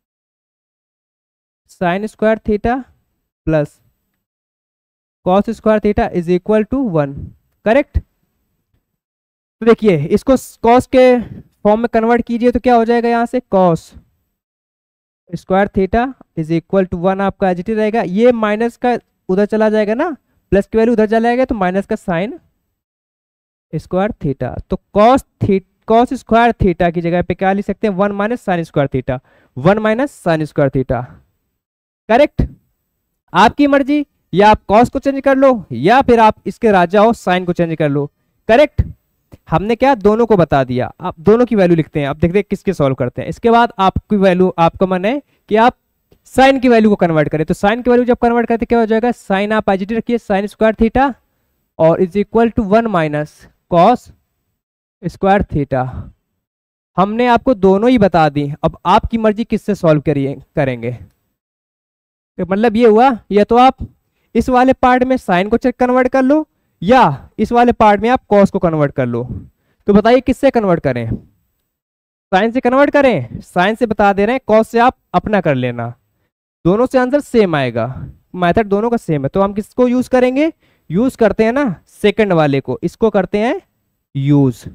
sine square theta plus cos square theta is equal to 1। Correct. तो देखिए इसको कॉस के फॉर्म में कन्वर्ट कीजिए तो क्या हो जाएगा, यहाँ से cos square theta is equal to 1 आपका एज इट इज रहेगा। ये माइनस का उधर चला जाएगा ना, प्लस की वैल्यू उधर चला जाएगा तो माइनस का साइन स्क्वायर थीटा। तो कॉस स्क्वायर थीटा की जगह पे क्या लिख सकते हैं, 1 minus sine square theta, 1 minus sine square theta. Correct. आपकी मर्जी, या आप कॉस को चेंज कर लो या फिर आप इसके राजा हो साइन को चेंज कर लो। करेक्ट। हमने क्या दोनों को बता दिया, आप दोनों की वैल्यू लिखते हैं। अब देखते हैं किसके सॉल्व करते हैं। इसके बाद आपकी वैल्यू, आपका मन है कि आप साइन की वैल्यू को कन्वर्ट करें। तो साइन की वैल्यू जब कन्वर्ट करते क्या हो जाएगा, साइन आप पॉजिटिव रखिए साइन स्क्वायर थीटा और is equal to 1 minus cos square theta. हमने आपको दोनों ही बता दी, अब आपकी मर्जी किससे सॉल्व करेंगे। तो मतलब ये हुआ, या तो आप इस वाले पार्ट में साइन को चेक कन्वर्ट कर लो या इस वाले पार्ट में आप कॉस को कन्वर्ट कर लो। तो बताइए किससे कन्वर्ट करें, साइन से कन्वर्ट करें, साइन से बता दे रहे हैं, कॉस से आप अपना कर लेना, दोनों से आंसर सेम आएगा, मेथड दोनों का सेम है। तो हम किसको यूज करेंगे, यूज करते हैं ना सेकंड वाले को, इसको करते हैं यूज।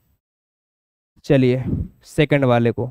चलिए सेकंड वाले को,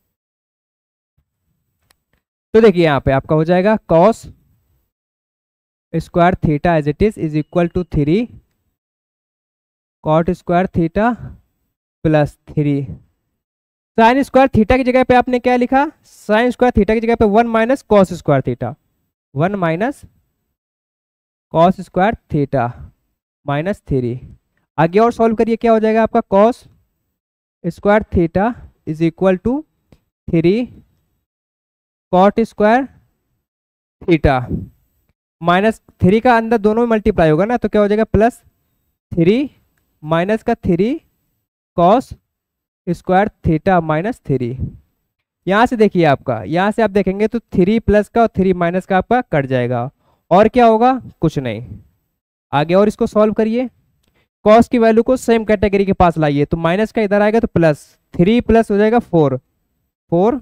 तो देखिए यहाँ पे आपका हो जाएगा cos square theta as it is equal to three cot square theta plus three sine square theta की जगह पे आपने क्या लिखा, साइन स्क्वायर थीटा की जगह पे 1 minus cos square theta, 1 minus cos square theta minus three. आगे और सॉल्व करिए, क्या हो जाएगा आपका cos square theta is equal to three cot square theta minus three का अंदर दोनों में मल्टीप्लाई होगा ना, तो क्या हो जाएगा प्लस थ्री माइनस का three cos square theta minus three. यहाँ से देखिए आपका, यहाँ से आप देखेंगे तो थ्री प्लस का और थ्री माइनस का आपका कट जाएगा, और क्या होगा कुछ नहीं। आगे और इसको सॉल्व करिए, कॉस की वैल्यू को सेम कैटेगरी के पास लाइए, तो माइनस का इधर आएगा तो प्लस, थ्री प्लस हो जाएगा four, four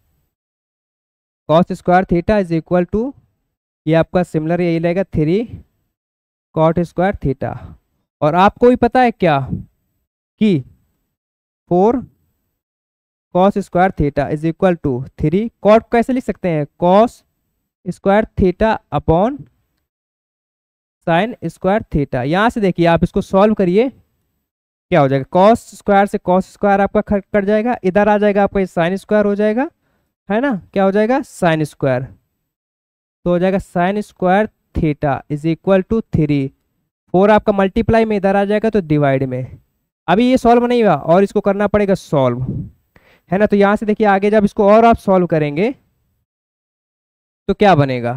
cos square theta is equal to, ये आपका सिमिलर यही रहेगा थ्री कॉट स्क्वायर थीटा। और आपको भी पता है क्या कि four cos square theta is equal to three, cot कैसे लिख सकते हैं, cos square theta upon sine square theta. यहां से देखिए आप इसको सॉल्व करिए, क्या हो जाएगा, कॉस स्क्वायर से कॉस स्क्वायर आपका कट जाएगा, इधर आ जाएगा आपका साइन स्क्वायर हो जाएगा, है ना, क्या हो जाएगा साइन स्क्वायर। तो हो जाएगा sine square theta is equal to three, four आपका मल्टीप्लाई में इधर आ जाएगा तो डिवाइड में। अभी ये सॉल्व नहीं हुआ और इसको करना पड़ेगा सॉल्व, है ना। तो यहां से देखिए आगे जब इसको और आप सॉल्व करेंगे तो क्या बनेगा,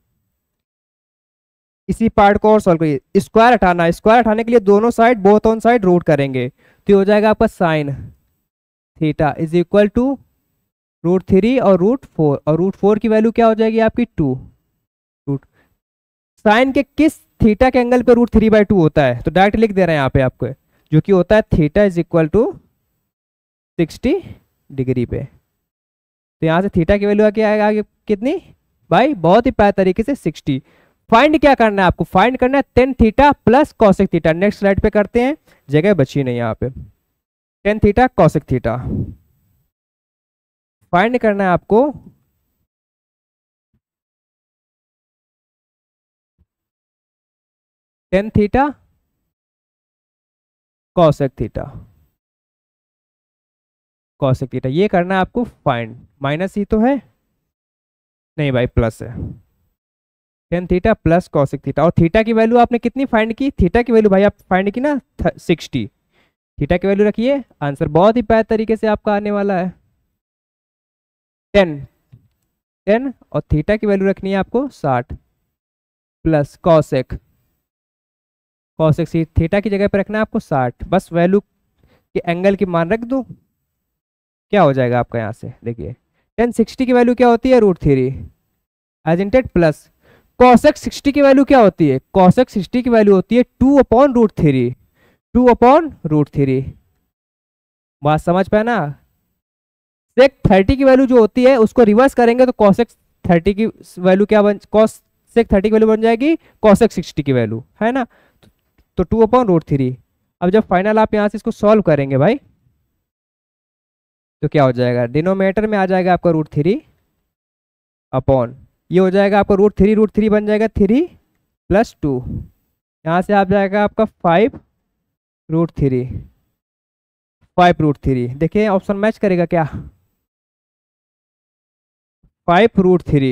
इसी पार्ट को और सॉल्व करिए, स्क्वायर हटाना, स्क्वायर हटाने के लिए दोनों side both on side root करेंगे, तो हो जाएगा आपका sine theta is equal to root three और रूट फोर, और रूट फोर की वैल्यू क्या हो जाएगी आपकी टू। रूट साइन के किस थीटा के एंगल पे रूट थ्री बाई टू होता है, तो डायरेक्ट लिख दे रहे हैं यहाँ पे आपको, जो कि होता है theta is equal to 60 degree पे। तो यहाँ से थीटा की वैल्यू आके आएगा आगे कितनी भाई, बहुत ही प्यारे तरीके से 60। फाइंड क्या करना है आपको, फाइंड करना है tan theta plus cosec theta. Next slide पे करते हैं, जगह बची नहीं यहाँ पे। Tan theta cosec theta find करना है आपको, tan theta cosec theta. Cosec theta, ये करना है आपको फाइंड। माइनस ही तो है, नहीं भाई प्लस है, tan theta plus cosec theta. और थीटा की वैल्यू आपने कितनी फाइंड की, थीटा की वैल्यू भाई आप फाइंड की ना 60, थीटा की वैल्यू रखिए, आंसर बहुत ही बेहतर तरीके से आपका आने वाला है 10, 10 और थीटा की वैल्यू रखनी है आपको 60 प्लस कॉसेक, कॉसेक सी थीटा की जगह पर रखना है आपको 60, बस वैल्यू के एंगल की मान रख दो, क्या हो जाएगा आपका यहाँ से देखिए, टेन 60 की वैल्यू क्या होती है √3 एज इंटेड प्लस कॉसेक 60 की वैल्यू क्या होती है, कॉसेक 60 की वैल्यू होती है 2/√3, 2/√3। बात समझ पाए ना। सेक 30 की वैल्यू जो होती है उसको रिवर्स करेंगे तो कॉसेक 30 की वैल्यू क्या बन, कॉसेक 30 की वैल्यू बन जाएगी कॉसेक 60 की वैल्यू, है ना। तो 2/√3। अब जब फाइनल आप यहाँ से इसको सॉल्व करेंगे भाई तो क्या हो जाएगा, डिनोमिनेटर में आ जाएगा आपका √3 अपॉन, ये हो जाएगा आपका √3 बन जाएगा 3 + 2, यहाँ से आ जाएगा आपका 5√3, 5√3। देखिए ऑप्शन मैच करेगा क्या, 5√3,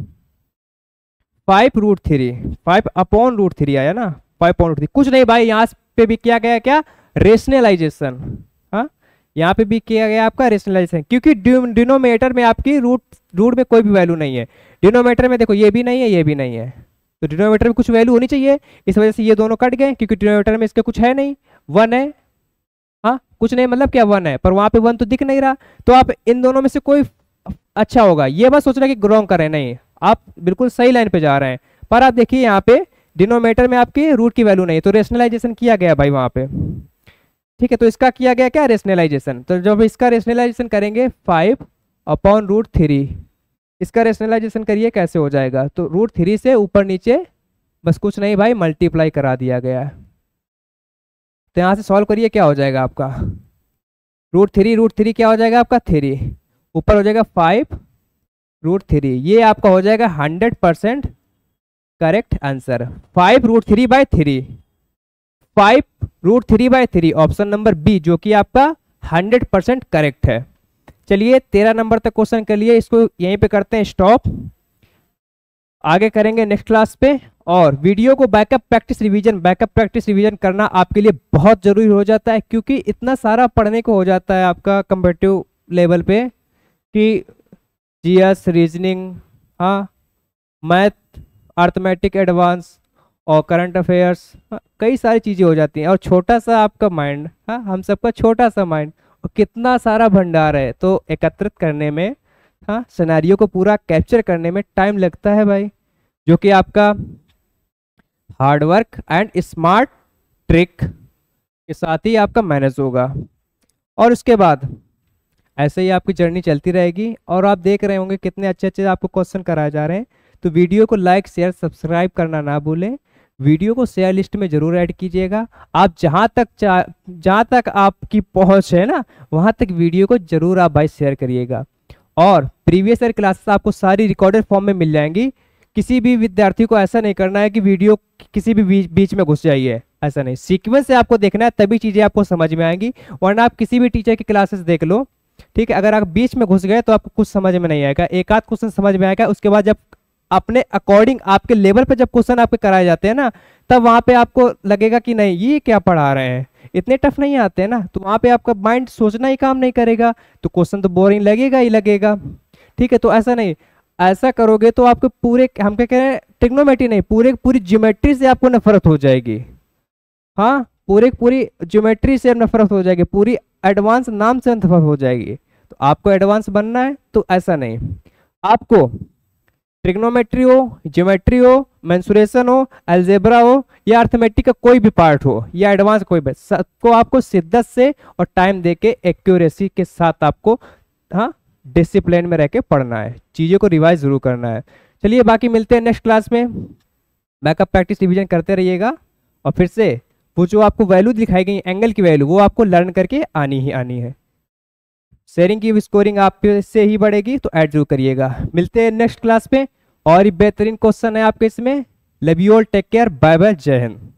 5√3, 5/√3 आया ना, 5/√3 कुछ नहीं भाई, यहाँ पे भी किया गया क्या, रेशनलाइजेशन। हाँ, यहाँ पे भी किया गया आपका रेशनलाइजेशन, क्योंकि डिनोमिनेटर में आपकी रूट में कोई भी वैल्यू नहीं है, डिनोमिनेटर में देखो ये भी नहीं है ये भी नहीं है, तो डिनोमिनेटर में कुछ वैल्यू होनी चाहिए, इस वजह से ये दोनों कट गए, क्योंकि डिनोमिनेटर में इसके कुछ है नहीं, 1 है। हाँ कुछ नहीं मतलब क्या 1 है, पर वहां पे 1 तो दिख नहीं रहा, तो आप इन दोनों में से कोई अच्छा होगा, ये बस सोच रहे कि रॉन्ग करें, नहीं आप बिल्कुल सही लाइन पे जा रहे हैं। पर आप देखिए यहाँ पे डिनोमिनेटर में आपके रूट की वैल्यू नहीं है, तो रेशनलाइजेशन किया गया भाई वहां पे, ठीक है। तो इसका किया गया क्या, रेशनलाइजेशन। तो जब इसका रेशनलाइजेशन करेंगे 5/√3, इसका रेशनलाइजेशन करिए कैसे हो जाएगा, तो √3 से ऊपर नीचे बस कुछ नहीं भाई मल्टीप्लाई करा दिया गया है, तो यहाँ से सॉल्व करिए क्या हो जाएगा आपका, √3 क्या हो जाएगा आपका 3, ऊपर हो जाएगा 5√3, ये आपका हो जाएगा 100% correct answer, 5√3/3, 5√3/3 option number B जो कि आपका 100% करेक्ट है। चलिए 13 नंबर तक क्वेश्चन के लिए इसको यहीं पे करते हैं स्टॉप, आगे करेंगे नेक्स्ट क्लास पे। और वीडियो को बैकअप प्रैक्टिस रिवीजन करना आपके लिए बहुत जरूरी हो जाता है, क्योंकि इतना सारा पढ़ने को हो जाता है आपका कम्पिटिटिव लेवल पे कि जीएस, रीजनिंग, हाँ मैथ, अर्थमेटिक एडवांस और करंट अफेयर्स, कई सारी चीज़ें हो जाती हैं, और छोटा सा आपका माइंड, हाँ हम सबका छोटा सा माइंड, और कितना सारा भंडार है, तो एकत्रित करने में, हाँ सिनेरियो को पूरा कैप्चर करने में टाइम लगता है भाई, जो कि आपका हार्डवर्क एंड स्मार्ट ट्रिक के साथ ही आपका मैनेज होगा। और उसके बाद ऐसे ही आपकी जर्नी चलती रहेगी, और आप देख रहे होंगे कितने अच्छे अच्छे आपको क्वेश्चन कराए जा रहे हैं। तो वीडियो को लाइक शेयर सब्सक्राइब करना ना भूलें, वीडियो को शेयर लिस्ट में जरूर ऐड कीजिएगा। आप जहाँ तक आपकी पहुँच है ना, वहाँ तक वीडियो को जरूर आप भाई शेयर करिएगा। और प्रीवियस ईयर क्लासेस आपको सारी रिकॉर्डेड फॉर्म में मिल जाएंगी, किसी भी विद्यार्थी को ऐसा नहीं करना है कि वीडियो किसी भी बीच में घुस जाइए, ऐसा नहीं, सीक्वेंस से आपको देखना है, तभी चीज़ें आपको समझ में आएंगी। वरना आप किसी भी टीचर की क्लासेस देख लो, ठीक है, अगर आप बीच में घुस गए तो आपको कुछ समझ में नहीं आएगा, एक आध क्वेश्चन समझ में आएगा, उसके बाद जब अपने अकॉर्डिंग आपके लेवल पे जब क्वेश्चन आपके कराए जाते हैं ना, तब वहाँ पे आपको लगेगा कि नहीं ये क्या पढ़ा रहे हैं, इतने टफ नहीं आते हैं ना, तो वहाँ पे आपका माइंड सोचना ही काम नहीं करेगा, तो क्वेश्चन तो बोरिंग लगेगा ही लगेगा, ठीक है। तो ऐसा नहीं, ऐसा करोगे तो आपको पूरे, हम क्या कह रहे हैं, ट्रिग्नोमेट्री नहीं, पूरी ज्योमेट्री से आपको नफरत हो जाएगी, हाँ पूरी ज्योमेट्री से नफरत हो जाएगी, पूरी एडवांस नाम से नफरत हो जाएगी। तो आपको एडवांस बनना है तो ऐसा नहीं, आपको ट्रिग्नोमेट्री हो, ज्योमेट्री हो, मेंसुरेशन हो, अलजेब्रा हो, या अर्थमेटिक का कोई भी पार्ट हो, या एडवांस कोई भी, सबको आपको शिद्दत से और टाइम देके एक्यूरेसी के साथ आपको, हाँ डिसिप्लिन में रह के पढ़ना है, चीज़ों को रिवाइज जरूर करना है। चलिए बाकी मिलते हैं नेक्स्ट क्लास में, बैकअप प्रैक्टिस रिवीजन करते रहिएगा, और फिर से वो जो आपको वैल्यू दिखाई गई एंगल की वैल्यू, वो आपको लर्न करके आनी ही आनी है। शेयरिंग की स्कोरिंग आप से ही बढ़ेगी, तो ऐड जरूर करिएगा। मिलते हैं नेक्स्ट क्लास पे, और बेहतरीन क्वेश्चन है आपके इसमें। Love you all, take care, bye bye, Jai Hind.